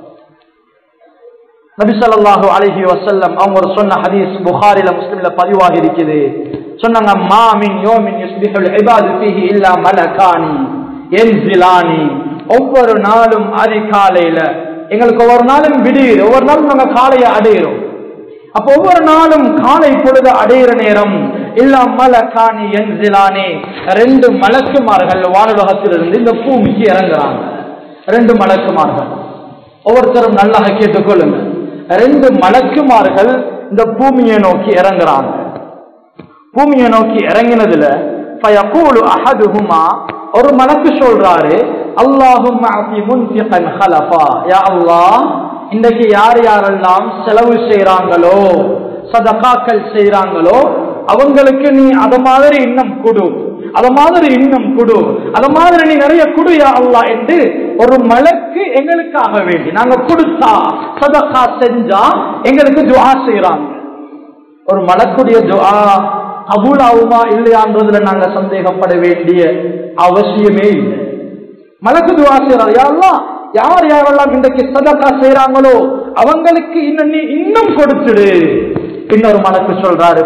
நபி ஸல்லல்லாஹு அலைஹி வஸல்லம் அவங்க சொன்ன ஹதீஸ் புகாரில முஸ்லிம்ல பதிவாகி இருக்குது. சொன்னாங்க, மா மின் யௌமின் யுஸ்பிஹுல் இபாது ஃபீஹி இல்லா மலகானி யன்சிலானி. ஒவ்வொரு நாளும் அதிகாலையில எங்களுக்கு ஒவ்வொரு நாளும் விடியுது, ஒவ்வொரு நாளும் நாங்க காலையை அடையிறோம். அப்ப ஒவ்வொரு நாளும் காலை பொழுது அடையிற நேரம் இல்லா மலகானி யன்சிலானி, 2 மலக்குமார்கள் வானுலகத்திலிருந்து இந்த பூமிக்கு இறங்குறாங்க. 2 மலக்குமார்கள், ஒவ்வொருத்தரும் நல்லா கேட்டுக்கொள்ளுங்க. 2 மலக்குமார்கள் இந்த பூமியை நோக்கி இறங்குறாங்க. பூமியை நோக்கி இறங்கினதுல ஃபயகூலு அஹதுஹுமா, ஒரு மலக்கு சொல்றாரு, அல்லாஹும்ம அஃபி முன்ஃபிகன் ஹலஃபா. யா அல்லாஹ், இன்றைக்கு யார் யாரெல்லாம் செலவு செய்யறாங்களோ, சதகாக்கள் செய்யறாங்களோ, அவங்களுக்கு நீ அத மாதிரி இன்னும் கொடு, அத மாதிரி இன்னும் கொடு, அத மாதிரி நீ நிறைய கொடு யா அல்லாஹ் என்று ஒரு மலக்கு எங்களுக்காக வேண்டி நாங்க கொடுத்தா சதகா செஞ்சா எங்களுக்கு துஆ செய்யறாங்க. ஒரு மலக்குடைய துஆ கபூல் ஆகுமா இல்லையான்றதுல நாங்க சந்தேகப்பட வேண்டிய அவசியமே இல்லை. மலக்கு துஆ செய்யறாரு, யா அல்லாஹ் யார் யாரெல்லாம் இன்றைக்கு சதகா செய்யறாங்களோ அவங்களுக்கு இன்னும் கொடுத்துடு. இன்னொரு மலக்கு சொல்றாரு,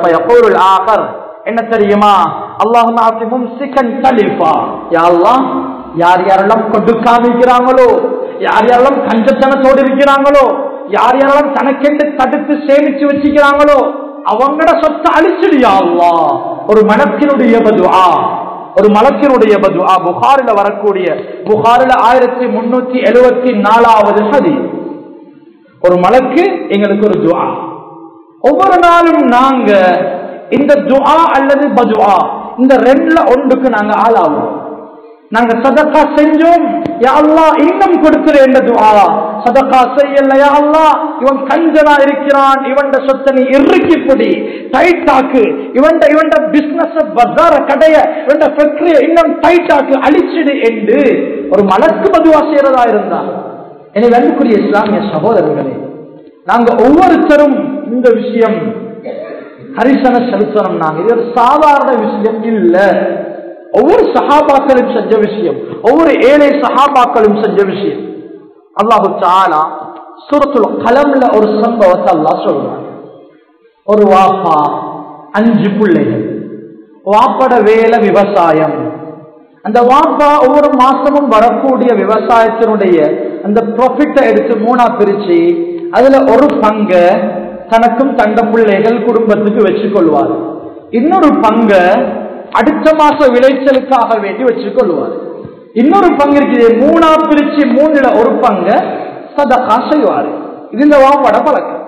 என்ன தெரியுமா, அல்லாஹும்ம ஆத்தி மும்சிகன் தலிஃபா, யா அல்லாஹ் யார் யாரெல்லாம் கொடுக்காம இருக்கிறாங்களோ, யார் யாரெல்லாம் கஞ்சத்தனத்தோடு இருக்கிறாங்களோ, யார் யாரெல்லாம் தனக்கென்று தடுத்து சேமிச்சு வச்சுக்கிறாங்களோ அவங்களோட சொத்தை அழிச்சிடுயா அல்லாஹ். ஒரு மலக்கினுடைய பதுஆ, ஒரு மலக்கினுடைய பதுஆ. புகாரில வரக்கூடிய, புகாரில 1374வது ஹதீஸ். ஒரு மலக்கு எங்களுக்கு ஒரு துஆ. ஒவ்வொரு நாளும் நாங்க இந்த துஆ அல்லது பதுஆ இந்த ரெண்டுல ஒன்றுக்கு நாங்க ஆளாவோம். நாங்க சதகா செஞ்சோம், யா அல்லாஹ் இன்னும் கொடுத்துரு என்ற துஆ. சதகா செய்யல, யா அல்லாஹ் இவன் கஞ்சனா இருக்கிறான், இவன் சொத்தை நீ இறுக்கி பிடி, டைட் ஆக்கு, இவன் பிசினஸ் பஜார கடைய, இவன் ஃபேக்டரிய இன்னும் டைட் ஆக்கு, அழிச்சிடு என்று ஒரு மலக்கு பதுஆ செய்யறதா இருந்தா. எனவே அன்புக்குரிய இஸ்லாமிய சகோதரர்களே, நாங்க ஒவ்வொருத்தரும் இந்த விஷயம் ஹரிசன செலுத்தணும். நாங்க இது ஒரு சாதாரண விஷயம் இல்ல. ஒவ்வொரு சஹாபாக்களும் செஞ்ச விஷயம், ஒவ்வொரு ஏழை சஹாபாக்களும் செஞ்ச விஷயம். அல்லாஹு தஆலா சூரத்துல் கலம்ல ஒரு சம்பவத்தை அல்லாஹ் சொல்றான். ஒரு வாப்பா 5 பிள்ளைகள், வாப்பட வேலை விவசாயம். அந்த வாப்பா ஒவ்வொரு மாசமும் வரக்கூடிய விவசாயத்தினுடைய அந்த ப்ராஃபிட்டை எடுத்து 3ஆ பிரிச்சு அதுல ஒரு பங்கு தனக்கும் தண்ட பிள்ளைகள் குடும்பத்துக்கு வச்சுக் கொள்வார், இன்னொரு பங்கு அடுத்த மாச விளைச்சலுக்காக வேண்டி வச்சுக் கொள்வார், இன்னொரு பங்கு இருக்குது 3ஆ பிரிச்சு 3ல ஒரு பங்கு சதகா செய்வார். இது இந்த வாப்பாட பழக்கம்.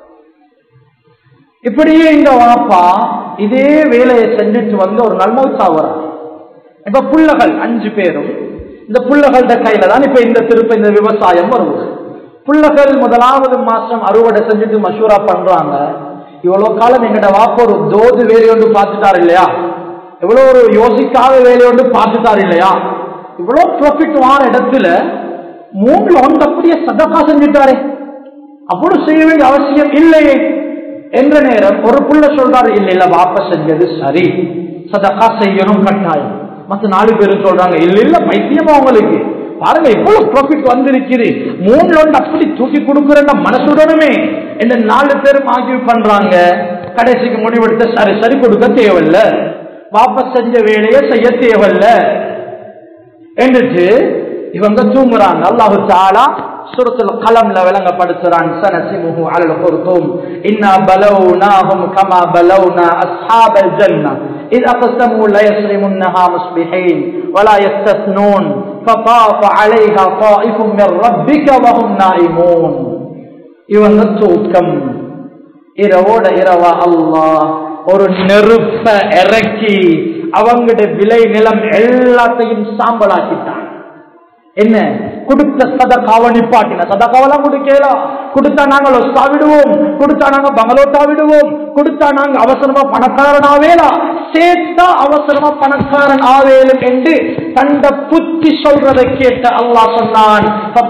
இப்படியே இந்த வாப்பா இதே வேலையை செஞ்சுட்டு வந்து ஒரு நாள் மௌத்தாவார். இப்ப புள்ளகள் 5 பேரும் இந்த புள்ளகளோட கையில தான் இப்ப இந்த இந்த விவசாயம் வருவது. புள்ளகள் 1வது மாசம் அறுவடை செஞ்சுட்டு மஷூரா பண்றாங்க. இவ்வளவு காலம் எங்கட வாப்ப ஒரு தோது வேலையொன்று பார்த்துட்டாரு இல்லையா, இவ்வளவு ஒரு யோசிக்காத வேலையொன்று பார்த்துட்டாரு இல்லையா, இவ்வளவு ப்ராஃபிட் வார இடத்துல 3ல 1 அப்படியே சதகா செஞ்சுட்டாரே, அவ்வளவு செய்ய வேண்டிய அவசியம் இல்லையே என்ற நேரம் ஒரு புள்ள சொல்றாரு, இல்ல இல்ல வாப்ப செஞ்சது சரி, சதகா செய்யணும் கட்டாயம். மற்ற 4 பேரும் சொல்றாங்க, இல்ல இல்ல பைத்தியமா உங்களுக்கு பாருங்க எவ்வளவு ப்ராஃபிட் வந்திருக்குது, 3ல 1 அப்படி தூக்கி கொடுக்குற மனசுடனுமே என்ன 4 பேரும் ஆகிய பண்றாங்க. கடைசிக்கு முடிவெடுத்த சரி சரி கொடுக்க தேவையில்ல, வாபஸ் செஞ்ச வேலையை செய்ய தேவையில்ல என்று இவங்க தூங்குறாங்க. அல்லாஹு தஆலா சூரத்துல் கலம்ல விளங்கப்படுத்துறான், சனசிமுஹு அலல் குர்தும் இன்னா பலௌனாஹும் கமா பலௌனா அஸ்ஹாபல் ஜன்னah إذ أقسموا لا يصرمنها مصبحين ولا يستثنون فطاف عليها طائف من ربك وهم نائمون. இவங்க தூக்கம் இரவோட இரவா அல்லாஹ் ஒரு நெருப்ப இறக்கி அவங்களுடைய விளை நிலம் எல்லாத்தையும் சாம்பலாக்கிட்டான். என்ன கொடுத்த சதகாவை நிப்பாட்டின, சதகாவெல்லாம் கொடுக்கலாம், கொடுத்தா நாங்கள் ஒஸ்தா விடுவோம், கொடுத்தா நாங்க பங்களோட்டா விடுவோம், கொடுத்தா நாங்க அவசரமா பணக்காரன் ஆவேலா, சேர்த்தா அவசரமா பணக்காரன் ஆவேலும் என்று தந்த புத்தி சொல்றதை கேட்ட அல்லாஹ் சொன்னான்,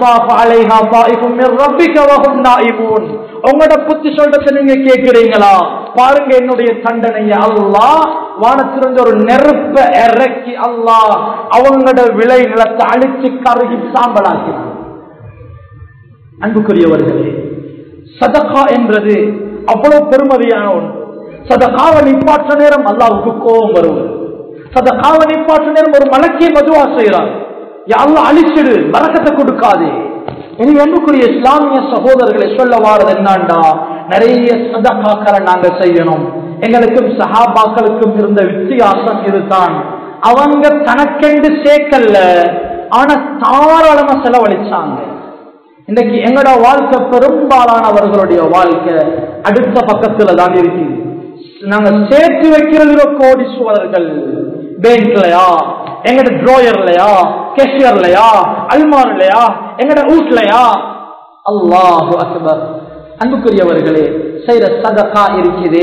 உங்களோட புத்தி சொல்றதை நீங்க கேட்கிறீங்களா, பாருங்க என்னுடைய தண்டனைய அல்லாஹ் வானத்திலிருந்து ஒரு நெருப்ப இறக்கி அல்லாஹ் அவங்களோட விளை நிலத்தை அழிச்சு கருகி சாம்பலாக்கினான். அன்புக்குரியவர்களே, சதகா என்றது அவ்வளவு பெருமதியான ஒன்று. சதகாவை நிப்பாற்ற நேரம் அல்லாஹ்வுக்கு கோபம் வருவது. சதகாவை நிப்பாற்ற நேரம் ஒரு மலக்கே மதுவா செய்யறார், யா அல்லாஹ் அழிச்சிடு, பரக்கத்தை கொடுக்காதே. இனி அன்புக்குரிய இஸ்லாமிய சகோதரர்களை சொல்ல வாரது என்னண்டா, நிறைய சதகாக்களை நாங்க செய்யணும். எங்களுக்கும் சஹாபாக்களுக்கும் இருந்த வித்தியாசம் இதுதான். அவங்க தனக்கென்று சேர்க்கல, ஆனா தாராளமா செலவழிச்சாங்க. இன்னைக்கு எங்களோட வாழ்க்கை பெரும்பாலானவர்களுடைய வாழ்க்கை அடுத்த பக்கத்துல தான் இருக்குது. நாங்க சேர்த்து வைக்கிறது கோடீஸ்வரர்கள், பேங்க்லயா, எங்கட ட்ரோயர்லயா, கேஷியர்லயா, அல்மார்லயா, எங்கட வீட்லயா. அல்லாஹு அக்பர். அன்புக்குரியவர்களே, செய்யற சதகா இருக்குதே,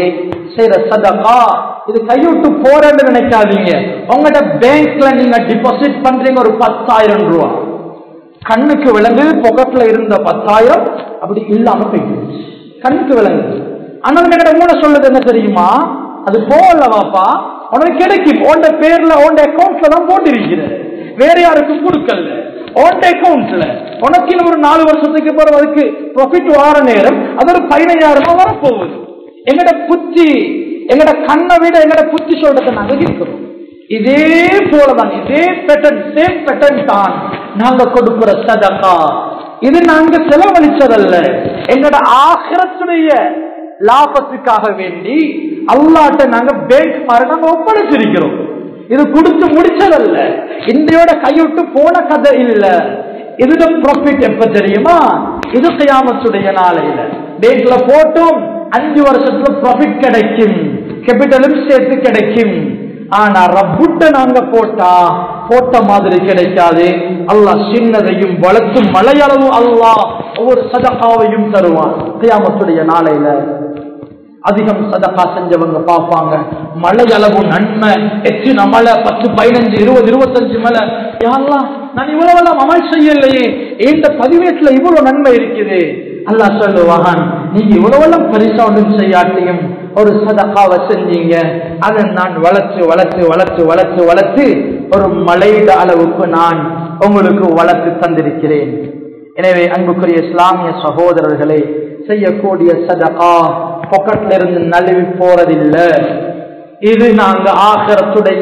செய்யற சதகா இது கைவிட்டு போறேன்னு நினைக்காதீங்க. உங்களோட பேங்க்ல நீங்க டிபாசிட் பண்றீங்க ஒரு 10,000 ரூபாய், கண்ணுக்கு விளங்கு பாக்கெட்ல இருந்த 10,000 அப்படி இல்லாம போயிடுச்சு, கண்ணுக்கு விளங்கு. ஆனா எங்கட மூளை சொல்லுது என்ன தெரியுமா, அது போகலவாப்பா, உனக்கு கிடைக்கும், உண்ட பேர்ல உண்ட அக்கௌண்ட்ல தான் போட்டிருக்கிற, வேற யாருக்கும் கொடுக்கல, உண்ட அக்கௌண்ட்ல உனக்கு ஒரு 4 வருஷத்துக்கு பிறகு அதுக்கு ப்ராஃபிட் வார நேரம் அது ஒரு 15,000 வரப்போகுது. எங்கட புத்தி, எங்கட கண்ணை விட எங்கட புத்தி சொல்றதை நாங்க இருக்கிறோம். இதே போலதான், இதே பேட்டர்ன், சேம் பேட்டர்ன் தான் நாங்க கொடுக்கிற சதகா. இது நாங்க செலவழிச்சதல்ல, எங்கட ஆகிரத்துடைய லாபத்துக்காக வேண்டி அல்லாஹ்ட்ட நாங்க பேங்க் மாதிரி நாங்க ஒப்படைச்சிருக்கிறோம். இது கொடுத்து முடிச்சதல்ல, இந்தியோட கைவிட்டு போன கதை இல்ல. இதுல ப்ராஃபிட் எப்ப தெரியுமா, இது கியாமத்துடைய நாளையில பேங்க்ல போட்டும் 5 வருஷத்துல ப்ராஃபிட் கிடைக்கும், கேபிட்டலும் சேர்த்து கிடைக்கும். ஆனா ரப்புட்ட நாங்க போட்ட மாதிரி கிடைக்காது. அல்லாஹ் சின்னதையும் வளர்த்து மலையளவு அல்லாஹ் ஒவ்வொரு சதகாவையும் தருவான். கியாமத்துடைய நாளையில அதிகம் சதகா செஞ்சவங்க பார்ப்பாங்க, மலையளவு நன்மை எத்தனை மலை, 10, 15, 20, 25 மலை. யாரெல்லாம் நான் இவ்வளவெல்லாம் அமல் செய்யலையே, இந்த பதிவேட்டுல இவ்வளவு நன்மை இருக்குது. அல்லாஹ் சொல்லுவான், நீங்க இவ்வளவெல்லாம் பரிசா ஒன்றும் செய்யாட்டியும் ஒரு சதகாவை செஞ்சீங்க, அதை நான் வளர்த்து வளர்த்து வளர்த்து வளர்த்து வளர்த்து ஒரு மலையிட அளவுக்கு நான் உங்களுக்கு வளர்த்து தந்திருக்கிறேன். எனவே அன்புக்குரிய இஸ்லாமிய சகோதரர்களே, செய்யக்கூடிய சதகா பாக்கெட்ல இருந்து நழுவி போறதில்லை. இது நாங்க ஆகிரத்துடைய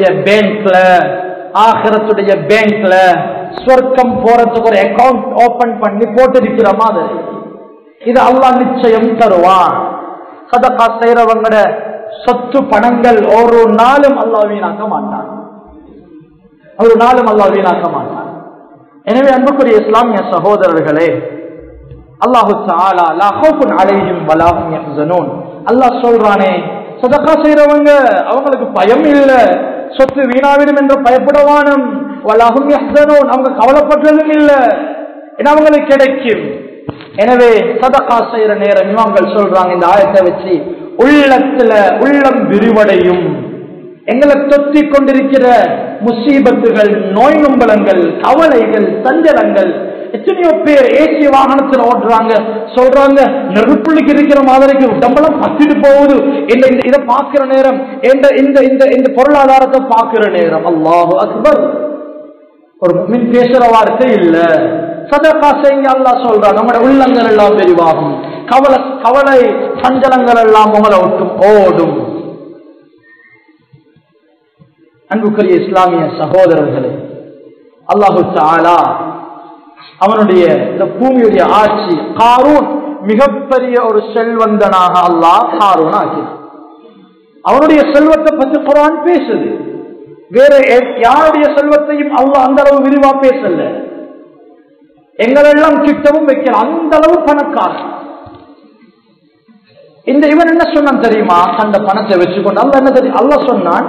பேங்க்ல சொர்க்கம் போறதுக்கு ஒரு அக்கௌண்ட் ஓபன் பண்ணி போட்டிருக்கிற மாதிரி இது அல்லாஹ் நிச்சயம் தருவான். சதகா செய்யறவங்கட சொத்து பணங்கள் ஒரு நாளும் அல்லாஹ் வீணாக்க மாட்டான், ஒரு நாளும் அல்லாஹ் வீணாக்க மாட்டான். எனவே அன்புக்குரிய இஸ்லாமிய சகோதரர்களே, அல்லாஹு தஆலா லா ஹவுஃபுன் அலைஹிம் வலா ஹும் யஹ்ஸனூன், அல்லாஹ் சொல்றானே சதகா செய்றவங்க அவங்களுக்கு பயம் இல்ல, சொத்து வீணாவிடும் என்று பயப்படவானும், வலா ஹும் யஹ்ஸனூன் அவங்க கவலைப்படுறதும் இல்ல, ஏன்னா அவங்களுக்கு கிடைக்கும். எனவே சதகா செய்யற நேரம் இமாம்கள் சொல்றாங்க, இந்த ஆயத்தை வச்சு உள்ளம் விரிவடையும். எங்களை தொத்தி கொண்டிருக்கிற முசீபத்துகள், நோய் நொம்பலங்கள், கவலைகள், சஞ்சலங்கள், எத்தனையோ பேர் ஏசி வாகனத்தில் ஓடுறாங்க, சொல்றாங்க நெருப்புள்ளிக்கு இருக்கிற மாதிரிக்கு உடம்பெல்லாம் பத்திட்டு போகுது. இதை பார்க்கிற நேரம், இந்த பொருளாதாரத்தை பார்க்கிற நேரம், அல்லாஹு அக்பர், ஒரு முஃமின் பேசுற வார்த்தை இல்ல. சதகா செய்யுங்க அல்லாஹ் சொல்றான், நம்முடைய உள்ளங்கள் எல்லாம் விரிவாகும், கவலை சஞ்சலங்கள் எல்லாம் உங்களை விட்டும் ஓடும். அன்புக்குரிய இஸ்லாமிய சகோதரர்களே, அல்லாஹு தஆலா அவனுடைய இந்த பூமியுடைய ஆட்சி, காரூன் மிகப்பெரிய ஒரு செல்வந்தனாக அல்லாஹ் காரூன் ஆக்கினான். அவனுடைய செல்வத்தை பற்றி குர்ஆன் பேசுது. வேற யாருடைய செல்வத்தையும் அல்லாஹ் அந்த அளவு விரிவா பேசல. எங்களெல்லாம் கிட்டவும் வைக்கிற அந்த அளவு பணக்காரன். இவன் என்ன சொன்னான் தெரியுமா, அந்த பணத்தை வச்சுக்கொண்டு அல்லாஹ் என்ன தெரியும், அல்லாஹ் சொன்னான்,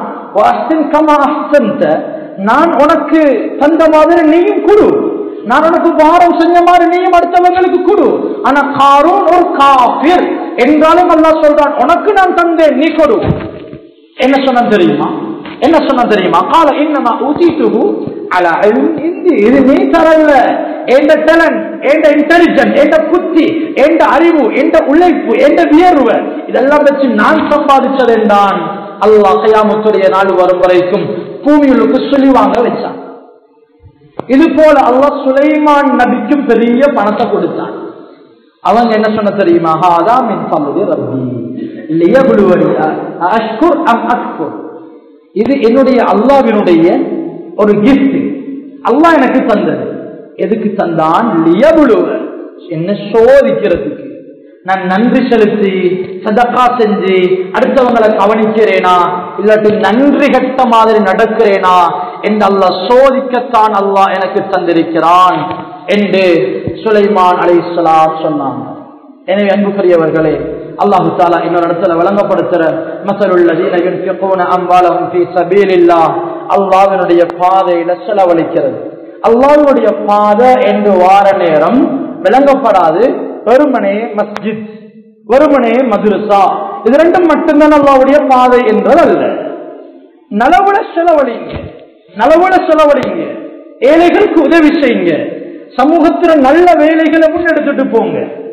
நான் உனக்கு தந்த மாதிரி நீயும் கொடு, நான் உனக்கு பாரம் செஞ்ச மாதிரி நீயும் அடுத்தவங்களுக்கு கொடு. ஆனா காரூன் ஒரு காஃபிர் என்றாலும் அல்லாஹ் சொல்றான், உனக்கு நான் தந்தேன், நீ கொடு. என்ன சொன்ன தெரியுமா, கால இன்னமா ஊதிதுஹு அலா இல்மின், இது நீ தரல, எந்த டேலண்ட், எந்த இன்டெலிஜென்ட், எந்த புத்தி, எந்த அறிவு, எந்த உழைப்பு, எந்த வியர்வு, இதெல்லாம் வச்சு நான் சம்பாதிச்சது என்றான். அல்லாஹ் கியாமத்துடைய நாள் வரும் வரைக்கும் பூமியுக்கு சுழிவாங்க வச்சான். இது போல அல்லாஹ் சுலைமான் நபிக்கும் பெரிய பணத்தை கொடுத்தான். அவங்க என்ன சொன்ன தெரியுமா, ஹாதா மின் ஃபضل ரப்பி லியப்லுவனி அஷ்குர் அம் அக்ஃபுர், இது என்னுடைய அல்லாஹ்வினுடைய ஒரு கிஃப்ட், அல்லாஹ் எனக்கு தந்தது. எதுக்கு தந்தான், லியப்லுவ, என்ன சோதிக்கிறதுக்கு. நான் நன்றி செலுத்தி சதகா செஞ்சு அடுத்தவங்களை கவனிக்கிறேனா, இல்லாட்டி நன்றி கட்ட மாதிரி நடக்கிறேனா என்று அல்லாஹ் சோதிக்கத்தான் அல்லாஹ் எனக்கு தந்திருக்கிறான் என்று சுலைமான் அலைஹிஸ்ஸலாம் சொன்னாங்க. எனவே அன்புக்குரியவர்களே, அல்லாஹு தஆலா இன்னொரு இடத்துல விளங்கப்படுத்துற மஸலுல்லதீன யுன்ஃபிகூன அம்வாலஹும் ஃபீ ஸபீலில்லாஹ், அல்லாஹ்வினுடைய பாதையில செலவழிக்கிறது. அல்லாஹ்வுடைய பாதை என்று வார நேரம் விளங்கப்படாது வெறுமனே மஸ்ஜித், வெறுமனே மதுரசா இது ரெண்டும் மட்டும்தான் அல்லாஹ்வுடைய பாதை என்றது அல்ல. நலவுல செலவழிங்க, நலவுல செலவழிங்க, ஏழைகளுக்கு உதவி செய்யுங்க, சமூகத்துல நல்ல வேலைகளை முன்னெடுத்துட்டு போங்க.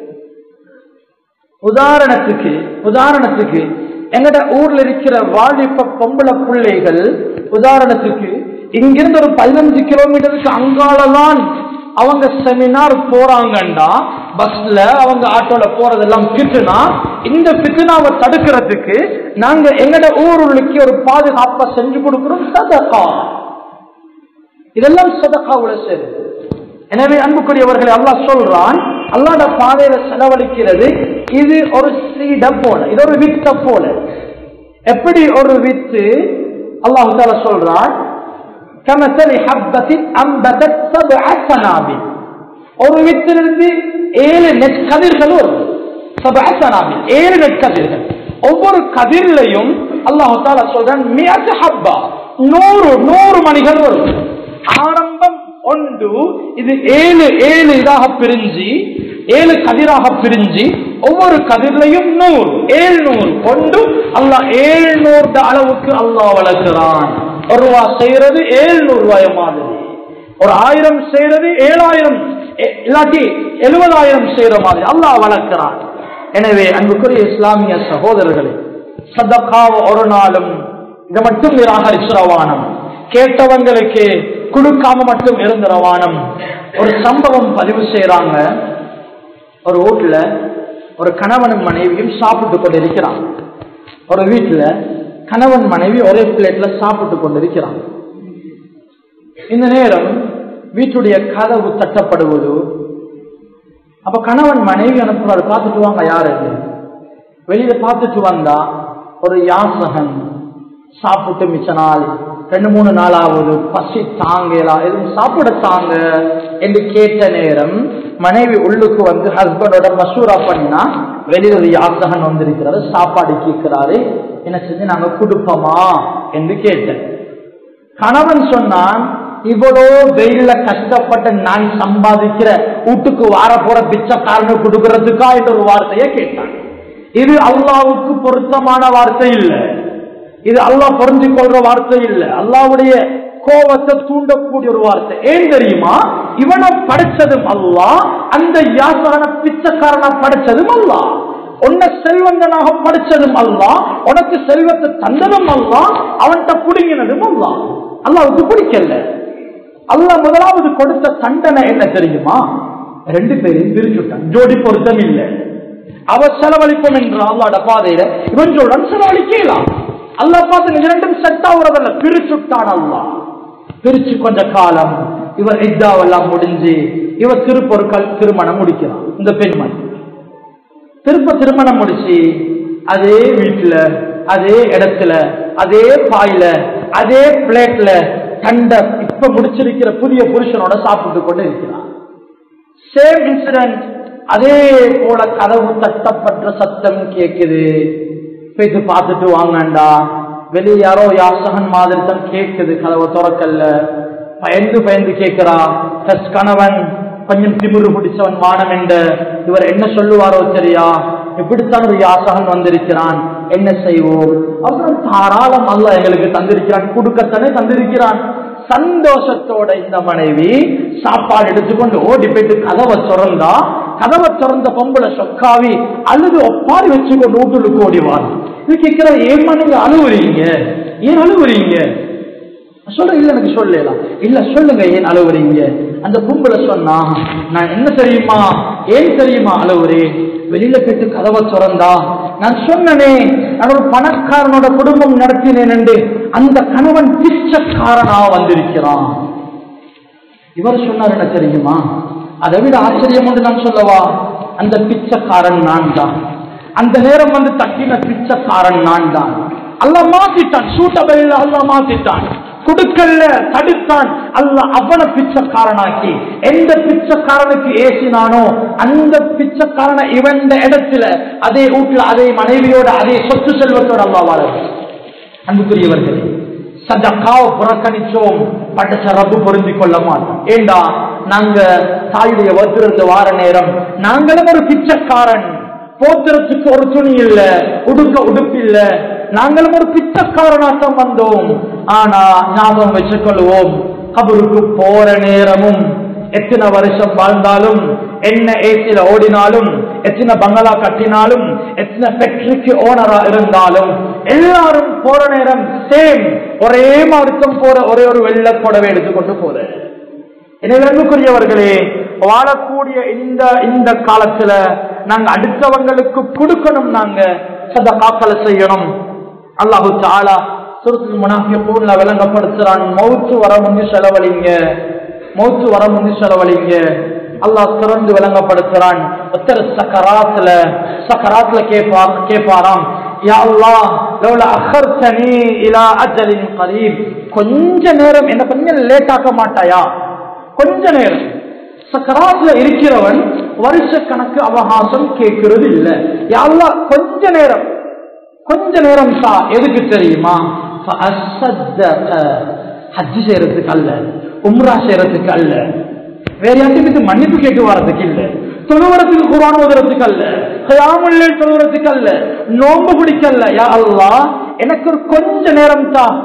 உதாரணத்துக்கு எங்கட ஊர்ல இருக்கிற வாலிப பொம்பளை பிள்ளைகள், உதாரணத்துக்கு இங்கிருந்து ஒரு 15 கிலோமீட்டருக்கு அங்காலதான் அவங்க செமினார் போறாங்கண்டா, பஸ்ல அவங்க ஆட்டோல போறதெல்லாம் பித்துனா, இந்த பித்துனாவை தடுக்கிறதுக்கு நாங்க எங்கட ஊருக்கு ஒரு பாதுகாப்பை செஞ்சு கொடுக்கிறோம். சதகா, இதெல்லாம் சதகாவுல சேரும். எனவே அன்புக்குரியவர்களை அல்லாஹ் சொல்றான், அல்லாஹ்ட பாதையில செலவழிக்கிறது இது ஒரு சீட போல, இது ஒரு வித்த போல. எப்படி ஒரு வித்து? அல்லாஹ் தஆலா சொல்றான், கமஸலி ஹப்பத்தின் அம்பதத் சப்அ சனாபில். ஒரு வித்திலிருந்து 7 நெற்கதிர்கள் வரும். சப்அ சனாபில் 7 நெற்கதிர்கள். ஒவ்வொரு கதிரிலையும் அல்லாஹ் தஆலா சொல்றான், மிஅத் ஹப்பா, 100 மணிகள் வரும். ஆரம்பம் ஒன்று, இது 7 இதாக பிரிஞ்சு 7 கதிராக பிரிஞ்சு ஒவ்வொரு கதிரிலையும் 700 கொண்டு அல்லாஹ் 700 அளவுக்கு அல்லாஹ் வளர்க்கிறான். ஒரு ரூபா செய்யறது 700 ரூபாய் மாதிரி, ஒரு 1000 செய்யறது 7000 இல்லாட்டி 70000 செய்யற மாதிரி அல்லாஹ் வளர்க்கிறான். எனவே அன்புக்குரிய இஸ்லாமிய சகோதரர்களே, சதகாவை ஒரு நாளும் இதை மட்டும் நிராகரிச்சிரவானம், கேட்டவங்களுக்கு கொடுக்காம மட்டும் இருந்திரவானம். ஒரு சம்பவம் பதிவு செய்யறாங்க. ஒரு வீட்டுல ஒரு கணவனும் மனைவியும் சாப்பிட்டு கொண்டிருக்கிறாங்க. ஒரு வீட்டுல கணவன் மனைவி ஒரே பிளேட்ல சாப்பிட்டு கொண்டிருக்கிறாங்க. இந்த நேரம் வீட்டுடைய கதவு தட்டப்படுவது. அப்ப கணவன் மனைவி அனுப்புறாரு, பார்த்துட்டு வாங்க யாரு. வெளியில பார்த்துட்டு வந்தா ஒரு யாசகன் சாப்பிட்டு மிச்ச நாள் 2-3 நாளாவது பசி தாங்கலா, எதுவும் சாப்பிட தாங்க என்று கேட்ட நேரம் மனைவி உள்ளுக்கு வந்து ஹஸ்பண்டோட மசூரா பண்ணினா, வெளியில ஒரு யாசகன் வந்திருக்கிறாரு, சாப்பாடு கேட்கிறாரு, என்ன செஞ்சு நாங்க கொடுப்போமா என்று கேட்டேன். கணவன் சொன்னான், இவ்வளோ வெயில கஷ்டப்பட்டு நான் சம்பாதிக்கிற வீட்டுக்கு வார போற பிச்சைக்காரனு கொடுக்கறதுக்கா என்ற ஒரு வார்த்தையை கேட்டான். இது அல்லாஹ்வுக்கு பொருத்தமான வார்த்தை இல்லை, இது அல்லாஹ் புரிஞ்சு கொள்ற வார்த்தை இல்லை, அல்லாஹ்வுடைய கோபத்தை தூண்டக்கூடிய ஒரு வார்த்தை. ஏன் தெரியுமா? இவனை படைச்சதும் அல்லாஹ், அந்த யாசகன பிச்சைக்காரனா படைச்சதும் அல்லாஹ், உன்னை செல்வந்தனாக படைச்சதும் அல்லாஹ், உனக்கு செல்வத்தை தந்ததும் அல்லாஹ், அவன்கிட்ட புடுங்கினதும் அல்லாஹ். அல்லாஹ்வுக்கு பிடிக்கல. அல்லாஹ் முதலாவது கொடுத்த தண்டனை என்ன தெரியுமா? 2 பேரையும் பிரிச்சுட்டான். ஜோடி பொருத்தம் இல்லை. அவ செலவழிப்போம் என்ற அல்லாஹ்வுடைய பாதையில இவன் சொல்றான் செலவழிக்கலாம். அல்லாஹ் பார்த்து 2 செட் ஆகுறதில்ல, பிரிச்சுட்டான் அல்லாஹ். பிரிச்சு கொஞ்ச காலம் இவர் இத்தாவெல்லாம் முடிஞ்சு இவர் திருமணம் முடிக்கிறான். இந்த பெண்மணி திருமணம் முடிச்சு அதே வீட்டுல, அதே இடத்துல, அதே பாயில, அதே பிளேட்ல கண்ட இப்ப முடிச்சிருக்கிற புதிய புருஷனோட சாப்பிட்டு கொண்டு இருக்கிறான். Same incident. அதே போல கதவு தட்டப்பட்ட சத்தம் கேக்குது. போயிட்டு பார்த்துட்டு வாங்கண்டா. வெளியே யாரோ யாசகன் மாதிரி தான் கேட்குது, கதவை திறக்கல்ல. பயந்து கேட்கிறா. கணவன் கொஞ்சம் திமிரு பிடிச்சவன் வானம் என்ற இவர் என்ன சொல்லுவாரோ தெரியா, இப்படித்தான் ஒரு யாசகன் வந்திருக்கிறான், என்ன செய்வோம்? அப்புறம் தாராளம் அல்லாஹ் எங்களுக்கு தந்திருக்கிறான், கொடுக்கத்தானே தந்திருக்கிறான். சந்தோஷத்தோட இந்த மனைவி சாப்பாடு எடுத்துக்கொண்டு ஓடி போயிட்டு கதவை திறந்த பொம்பளை சொக்காவி அழுது ஒப்பாரி வச்சுக்கொண்டு வீட்டுக்கு ஓடிவார். இது கேட்கிற, ஏமா நீங்க அழுவுறீங்க, ஏன் அழுவுறீங்க? சொல்ல இல்ல, எனக்கு சொல்லலாம். இல்ல சொல்லுங்க, ஏன் அழுவுறீங்க? அந்த பொம்பளை சொன்னா, நான் என்ன தெரியுமா, ஏன் தெரியுமா அழுவுறேன்? வெளியில போயிட்டு கதவை திறந்தா நான் சொன்னனே, நான் ஒரு பணக்காரனோட குடும்பம் நடத்தினேன் என்று அந்த கணவன் பிச்சைக்காரனா வந்திருக்கிறான். இவர் சொன்னார், என்ன தெரியுமா, அதை விட ஆச்சரியம் ஒன்று நான் சொல்லவா, அந்த பிச்சைக்காரன் நான் தான். அந்த நேரம் வந்து தட்டின பிச்சைக்காரன் நான் தான். அல்லாஹ் மாத்திட்டான், சூட்டபிள் இல்ல, அல்லாஹ் மாத்திட்டான், கொடுக்கல, தடுத்தான். அல்லாஹ் அவனை பிச்சைக்காரனாக்கி, எந்த பிச்சைக்காரனுக்கு ஏசினானோ அந்த பிச்சைக்காரனை இவன் இடத்துல, அதே வீட்டுல, அதே மனைவியோட, அதே சொத்து செல்வத்தோட அல்லாஹ் வாழ. அன்புக்குரியவர்களே, சதகாவை புறக்கணிச்சோம், படைச்ச ரப்பு பொருந்தி கொள்ள மாட்டோம். ஏண்டா நாங்க தாயுடைய வயிற்றிலிருந்து வார நேரம் நாங்களும் ஒரு பிச்சைக்காரன். போத்துறதுக்கு ஒரு துணி இல்ல, உடுக்க உடுப்பில்ல, நாங்களும் ஒரு பிச்சைக்காரனாட்டம் வந்தோம். ஆனா ஞாபகம் வச்சுக்கொள்வோம், கபருக்கு போற நேரமும் எத்தனை வருஷம் வாழ்ந்தாலும், என்ன ஏசில ஓடினாலும், எத்தனை பங்களா கட்டினாலும், எத்தனை ஃபேக்டரிக்கு ஓனரா இருந்தாலும், எல்லாரும் போற நேரம் சேம், ஒரே மார்க்கம் போற ஒரே ஒரு வெள்ளை புடவை எடுத்துக்கொண்டு போற. எனவே அன்புக்குரியவர்களே, வாழக்கூடிய இந்த காலத்துல நாங்க அடுத்தவங்களுக்கு கொடுக்கணும், நாங்க சதகாக்களை செய்யணும். அல்லாஹு தஆலா சூரத்துல் முனாஃபிகூன்ல விளங்கப்படுத்துறான், மௌத்து வர முந்தி செலவழிங்க, மௌத்து வர முந்தி செலவழிங்க. அல்லாஹ் திறந்து விளங்கப்படுத்துறான். ஒருத்தர் சக்கராத்ல கேட்பாராம், யா அல்லாஹ் லவ்லா அഖர்தனி இலா அஜலின் கரீப், கொஞ்ச நேரம் என்ன கொஞ்சம் லேட் ஆக்க மாட்டாயா? கொஞ்ச நேரம். சக்கராத்ல இருக்கிறவன் வருஷ கணக்கு அவகாசம் கேட்கிறது இல்ல. யா அல்லாஹ் கொஞ்ச நேரம், கொஞ்ச நேரம் தான். எதுக்கு தெரியுமா? ஹஜ் செய்யறதுக்கு அல்ல, உம்ரா செய்யறதுக்கு அல்ல, வேற யாருக்கு மன்னிப்பு கேட்டு வர்றதுக்கு இல்ல, தொழுவரத்துக்கு குர்ஆன் ஓதுறதுக்கு அல்ல, கியாமுல் லைல் தொழுவரத்துக்கு அல்ல, நோன்பு பிடிக்கல்ல. யா அல்லாஹ் எனக்கு ஒரு கொஞ்ச நேரம் தான்,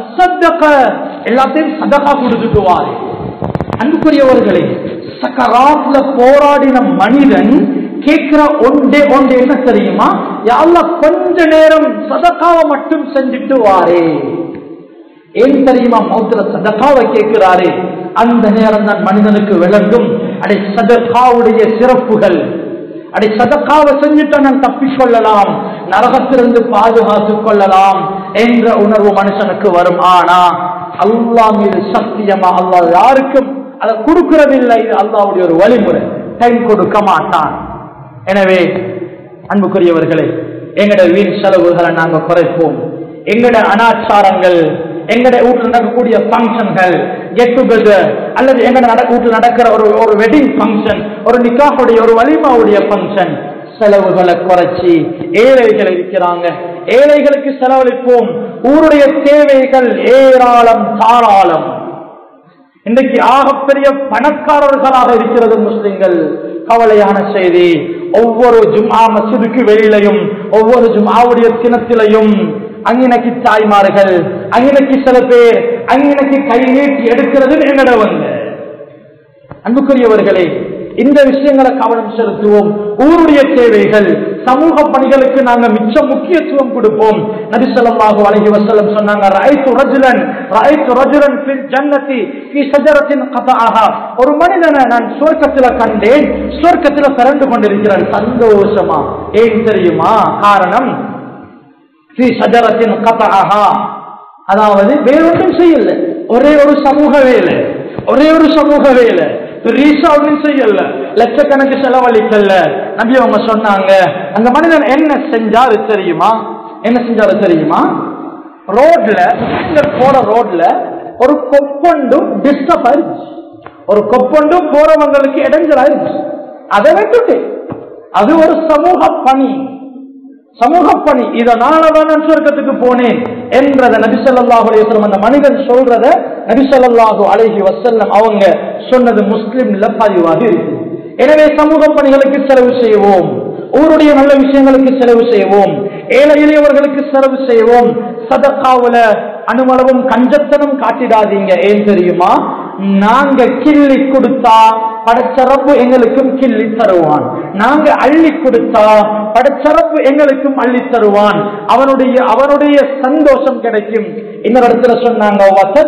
எல்லாத்தையும் சதகா கொடுத்துட்டு வாரு. அன்புக்குரியவர்களே, சக்கராத்ல போராடின மனிதன் கேட்கிற ஒன்றே என்ன தெரியுமா? யா அல்லாஹ் கொஞ்ச நேரம் சதகாவை மட்டும் செஞ்சுட்டு வாரே. ஏன் தெரியுமா? மௌத்துல சதகாவை கேட்கிறாரே, அந்த நேரம் தான் மனிதனுக்கு விளங்கும் அடை சதகாவுடைய சிறப்புகள். அடை சதகாவை செஞ்சுட்டா நான் தப்பிக்கொள்ளலாம், நரகத்திலிருந்து பாதுகாத்துக் கொள்ளலாம் என்ற உணர்வு மனுஷனுக்கு வரும். ஆனா அல்லாஹ் மீது சத்தியமா அல்லாஹ் யாருக்கும் அதை கொடுக்கிறதில்லை. இது அல்லாஹ்வுடைய ஒரு வழிமுறை, டைம் கொடுக்க மாட்டான். எனவே அன்புக்குரியவர்களே, எங்கட வீண் செலவுகளை நாங்க குறைப்போம். எங்கட அனாச்சாரங்கள், எங்கட வீட்டில் நடக்கக்கூடிய பங்கன்கள், கெட் டுகெதர், அல்லது எங்கட வீட்டில் நடக்கிற ஒரு வெட்டிங் பங்கன், ஒரு நிக்காஹுடைய ஒரு வலிமாவுடைய பங்கன், செலவுகளை குறைச்சி ஏழைகள் இருக்கிறாங்க, ஏழைகளுக்கு செலவழிப்போம். ஊருடைய தேவைகள் ஏராளம் தாராளம். இன்றைக்கு ஆகப்பெரிய பணக்காரர்களாக இருக்கிறது முஸ்லிம்கள். கவலையான செய்தி, ஒவ்வொரு ஜும்ஆ மஸ்ஜிதுக்கு வெளியிலையும், ஒவ்வொரு ஜும்ஆவுடைய தினத்திலையும் அங்கினக்கு தாய்மார்கள், அங்கினக்கு சில பேர் அங்கினக்கு கை நீட்டி எடுக்கிறது என்னடவங்க. அன்புக்குரியவர்களே, இந்த விஷயங்களை கவனம் செலுத்துவோம். ஊருடைய தேவைகள், சமூக பணிகளுக்கு நாங்க மிச்ச முக்கியத்துவம் கொடுப்போம். நபி ஸல்லல்லாஹு அலைஹி வஸல்லம் சொன்னாங்க, ரஅய்து ரஜுலன் ஃபில் ஜன்னதி ஃபீ ஷஜரத்தின் கதஅஹா, ஒரு மனிதனை நான் சுவர்க்கத்துல கண்டேன், சுவர்க்கத்துல பறந்து கொண்டிருக்கிறான் சந்தோஷமா. ஏன் தெரியுமா? காரணம், ஃபீ ஷஜரத்தின் கதஅஹா, அதாவது வேறொன்றும் செய்யல, ஒரே ஒரு சமூக வேலை, ஒரே ஒரு சமூக வேலை, செய்யல, லட்சக்கணக்கு செலவழிக்கல. நபி அவங்க சொன்னாங்க, அந்த மனிதன் என்ன செஞ்சாரு தெரியுமா? என்ன செஞ்சாரு தெரியுமா? ரோட்ல போற ரோட்ல ஒரு கொப்பொண்டும் டிஸ்டர்ப் ஆயிடுச்சு, ஒரு கொப்பொண்டும் போறவங்களுக்கு இடைஞ்சலாயிருச்சு. அதை விட்டுட்டு அது ஒரு சமூக பணி, சமூக பணி. இதனாலதான் நான் சொர்க்கத்துக்கு போனேன் என்றத நபி ஸல்லல்லாஹு அலைஹி வஸல்லம் அந்த மனிதன் சொல்றத நபி ஸல்லல்லாஹு அலைஹி வஸல்லம் அவங்க சொன்னது முஸ்லிம்ல பதிவாக இருக்கு. எனவே சமூக பணிகளுக்கு செலவு செய்வோம், ஊருடைய நல்ல விஷயங்களுக்கு செலவு செய்வோம், ஏழை எளியவர்களுக்கு செலவு செய்வோம். சதகாவுல அனுமளவும் கஞ்சத்தனம் காட்டிடாதீங்க. ஏன் தெரியுமா? நாங்க கிள்ளி கொடுத்தா படைச்சரப்பு எங்களுக்கும் கிள்ளி தருவான், நாங்க அள்ளி கொடுத்தா படைச்சரப்பு எங்களுக்கும் அள்ளி தருவான். அவனுடைய சந்தோஷம் கிடைக்கும். இன்னொரு இடத்துல சொன்னாங்க,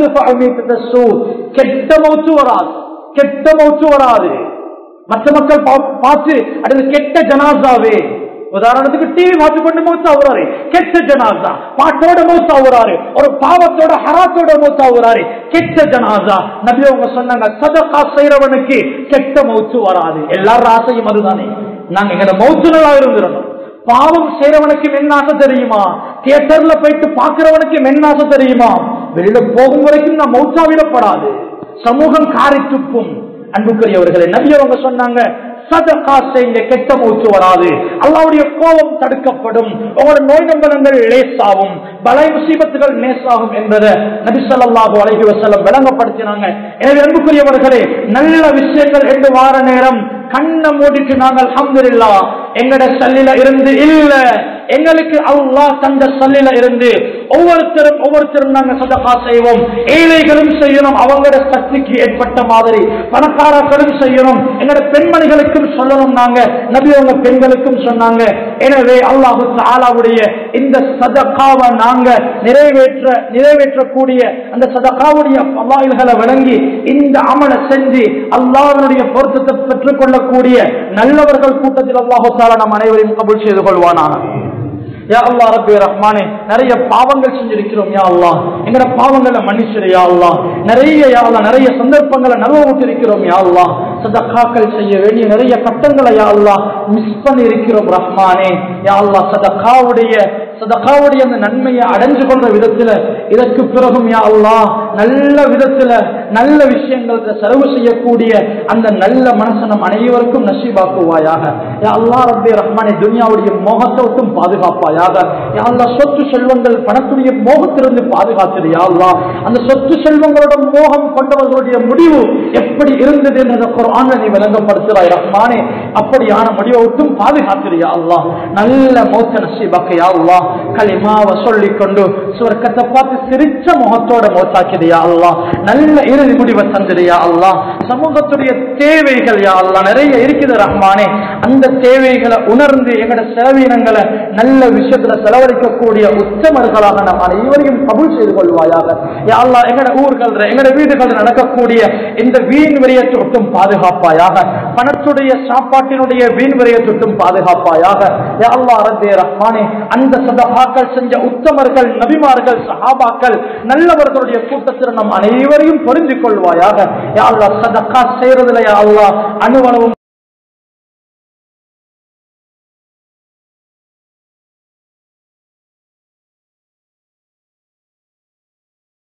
கெட்ட மௌத்து வராது, கெட்ட மௌத்து வராது. மற்ற மக்கள் பார்த்து அது கெட்ட ஜனாசாவே, உதாரணத்துக்கு டிவி பார்த்து கொண்டு மௌத்தாவுறாரு, கெட்ட ஜனாசா. பாட்டோட மௌத்தாவுறாரு, ஒரு பாவத்தோட ஹராத்தோட மௌத்தாவுறாரு, கெட்ட ஜனாசா. நபி அவங்க சொன்னாங்க, சதகா செய்யறவனுக்கு கெட்ட மௌத்து வராது. எல்லாரும் ஆசையும் அதுதானே, நாங்க எங்க மௌத்து நல்லா இருந்துடணும். பாவம் செய்யறவனுக்கு என்ன ஆசை தெரியுமா? தியேட்டர்ல போயிட்டு பாக்குறவனுக்கு என்ன ஆசை தெரியுமா? வெளியில போகும் வரைக்கும் நான் மௌத்தாவிடப்படாது, சமூகம் காரி துப்பும். அன்புக்குரியவர்களே, நபி அவங்க சொன்னாங்க, சதகா செய்யுங்க, கெட்ட மௌத்து வராது, அல்லாஹ்வுடைய கோபம் தடுக்கப்படும், உங்களோட நோய் நம்பலங்கள் லேசாகும், பலை முசீபத்துகள் லேசாகும் என்பதை நபி ஸல்லல்லாஹு அலைஹி வஸல்லம் விளங்கப்படுத்தினாங்க. எனவே அன்புக்குரியவர்களே, நல்ல விஷயங்கள் என்று வார நேரம் கண்ணை மூடிட்டு நாங்கள் அல்ஹம்துலில்லாஹ் எங்கட சல்லில இருந்து இல்ல எங்களுக்கு அல்லாஹ் தந்த சொல்லில இருந்து ஒவ்வொருத்தரும் நாங்க சதகா செய்வோம். ஏழைகளும் செய்யணும், அவங்களோட சக்திக்கு ஏற்பட்ட மாதிரி. பணக்காரர்களும் செய்யணும், எங்களோட பெண்மணிகளுக்கும் சொல்லணும். நாங்க நபி அவங்க பெண்களுக்கும் சொன்னாங்க. எனவே அல்லாஹ் தஆலாவுடைய இந்த சதகாவை நாங்க நிறைவேற்றக்கூடிய அந்த சதகாவுடைய ஃபலாயில்களை வழங்கி இந்த அமலை செஞ்சு அல்லாஹ்வுடைய பொருத்தத்தை பெற்றுக் கொள்ளக்கூடிய நல்லவர்கள் கூட்டத்தில் அல்லாஹ் தஆலா நம் அனைவரையும் கபூல் செய்து கொள்வானாக. யா அல்லாஹ் ரப்பே ரஹ்மானே, நிறைய பாவங்கள் செஞ்சிருக்கிறோம். யா அல்லாஹ் எங்கட பாவங்களை மன்னிச்சிரு. யா அல்லாஹ் நிறைய சந்தர்ப்பங்களை நல்வூட்டிருக்கிறோம். யா அல்லாஹ் சதகாக்கள் செய்ய வேண்டிய நிறைய கட்டங்களை யா அல்லாஹ் மிஸ் பண்ணி இருக்கிறோம் ரஹ்மானே. யா அல்லாஹ் சதகாவுடைய அந்த நன்மையை அடைஞ்சு கொண்ட விதத்துல இதற்கு பிறகும் யா அல்லாஹ் நல்ல விதத்துல நல்ல விஷயங்களுக்கு செலவு செய்யக்கூடிய அந்த நல்ல மனசை நம் அனைவருக்கும் நசீபாக்குவாயாக. யா அல்லாஹ் ரப்பே ரஹ்மானே, துனியாவுடைய மோகத்தோட்டும் பாதுகாப்பாயாக. யா அல்லாஹ் சொத்து செல்வங்கள் பணத்துடைய மோகத்திலிருந்து பாதுகாத்தது. யா அல்லாஹ் அந்த சொத்து செல்வங்களோட மோகம் கொண்டவர்களுடைய முடிவு எப்படி இருந்தது என்ற குர்ஆன்ல நீ விளங்கப்படுத்துறாய் ரஹ்மானே. அப்படியான முடிவை விட்டும் பாதுகாத்தது. யா அல்லாஹ் நல்ல மௌத்த நசீபாக்க. யா அல்லாஹ் கலிமாவை சொல்லிக் கொண்டு சுவர்க்கத்தை பார்த்து சிரிச்ச முகத்தோட மௌத்தாக்கிது. யா அல்லாஹ் நல்ல இறுதி முடிவை தந்தது. யா அல்லாஹ் சமூகத்துடைய தேவைகள் யா அல்லாஹ் நிறைய இருக்குது ரஹ்மானே. அந்த தேவைகளை உணர்ந்து எங்களோட செலவீனங்களை நல்ல விஷயத்துல செலவழிக்கக்கூடிய உத்தமர்களாக நம் அனைவரையும் கபூல் செய்து கொள்வாயாக. யா அல்லாஹ் எங்களோட ஊர்கள் எங்களோட வீடுகள் நடக்கக்கூடிய இந்த வீண் விரயத்தை விட்டும் பாதுகாப்பாயாக. பணத்துடைய சாப்பாட்டினுடைய வீண் விரயத்தை விட்டும் பாதுகாப்பாயாக. யா அல்லாஹ் ரப்பே ரஹ்மானே, அந்த சதகாக்கள் செஞ்ச உத்தமர்கள் நபிமார்கள் சஹாபாக்கள் நல்லவர்களுடைய கூட்டத்தில் நம் அனைவரையும் பொருந்திக் கொள்வாயாக. யா அல்லாஹ் சதகா செய்யறதுல யா அல்லாஹ் அணுவளவும்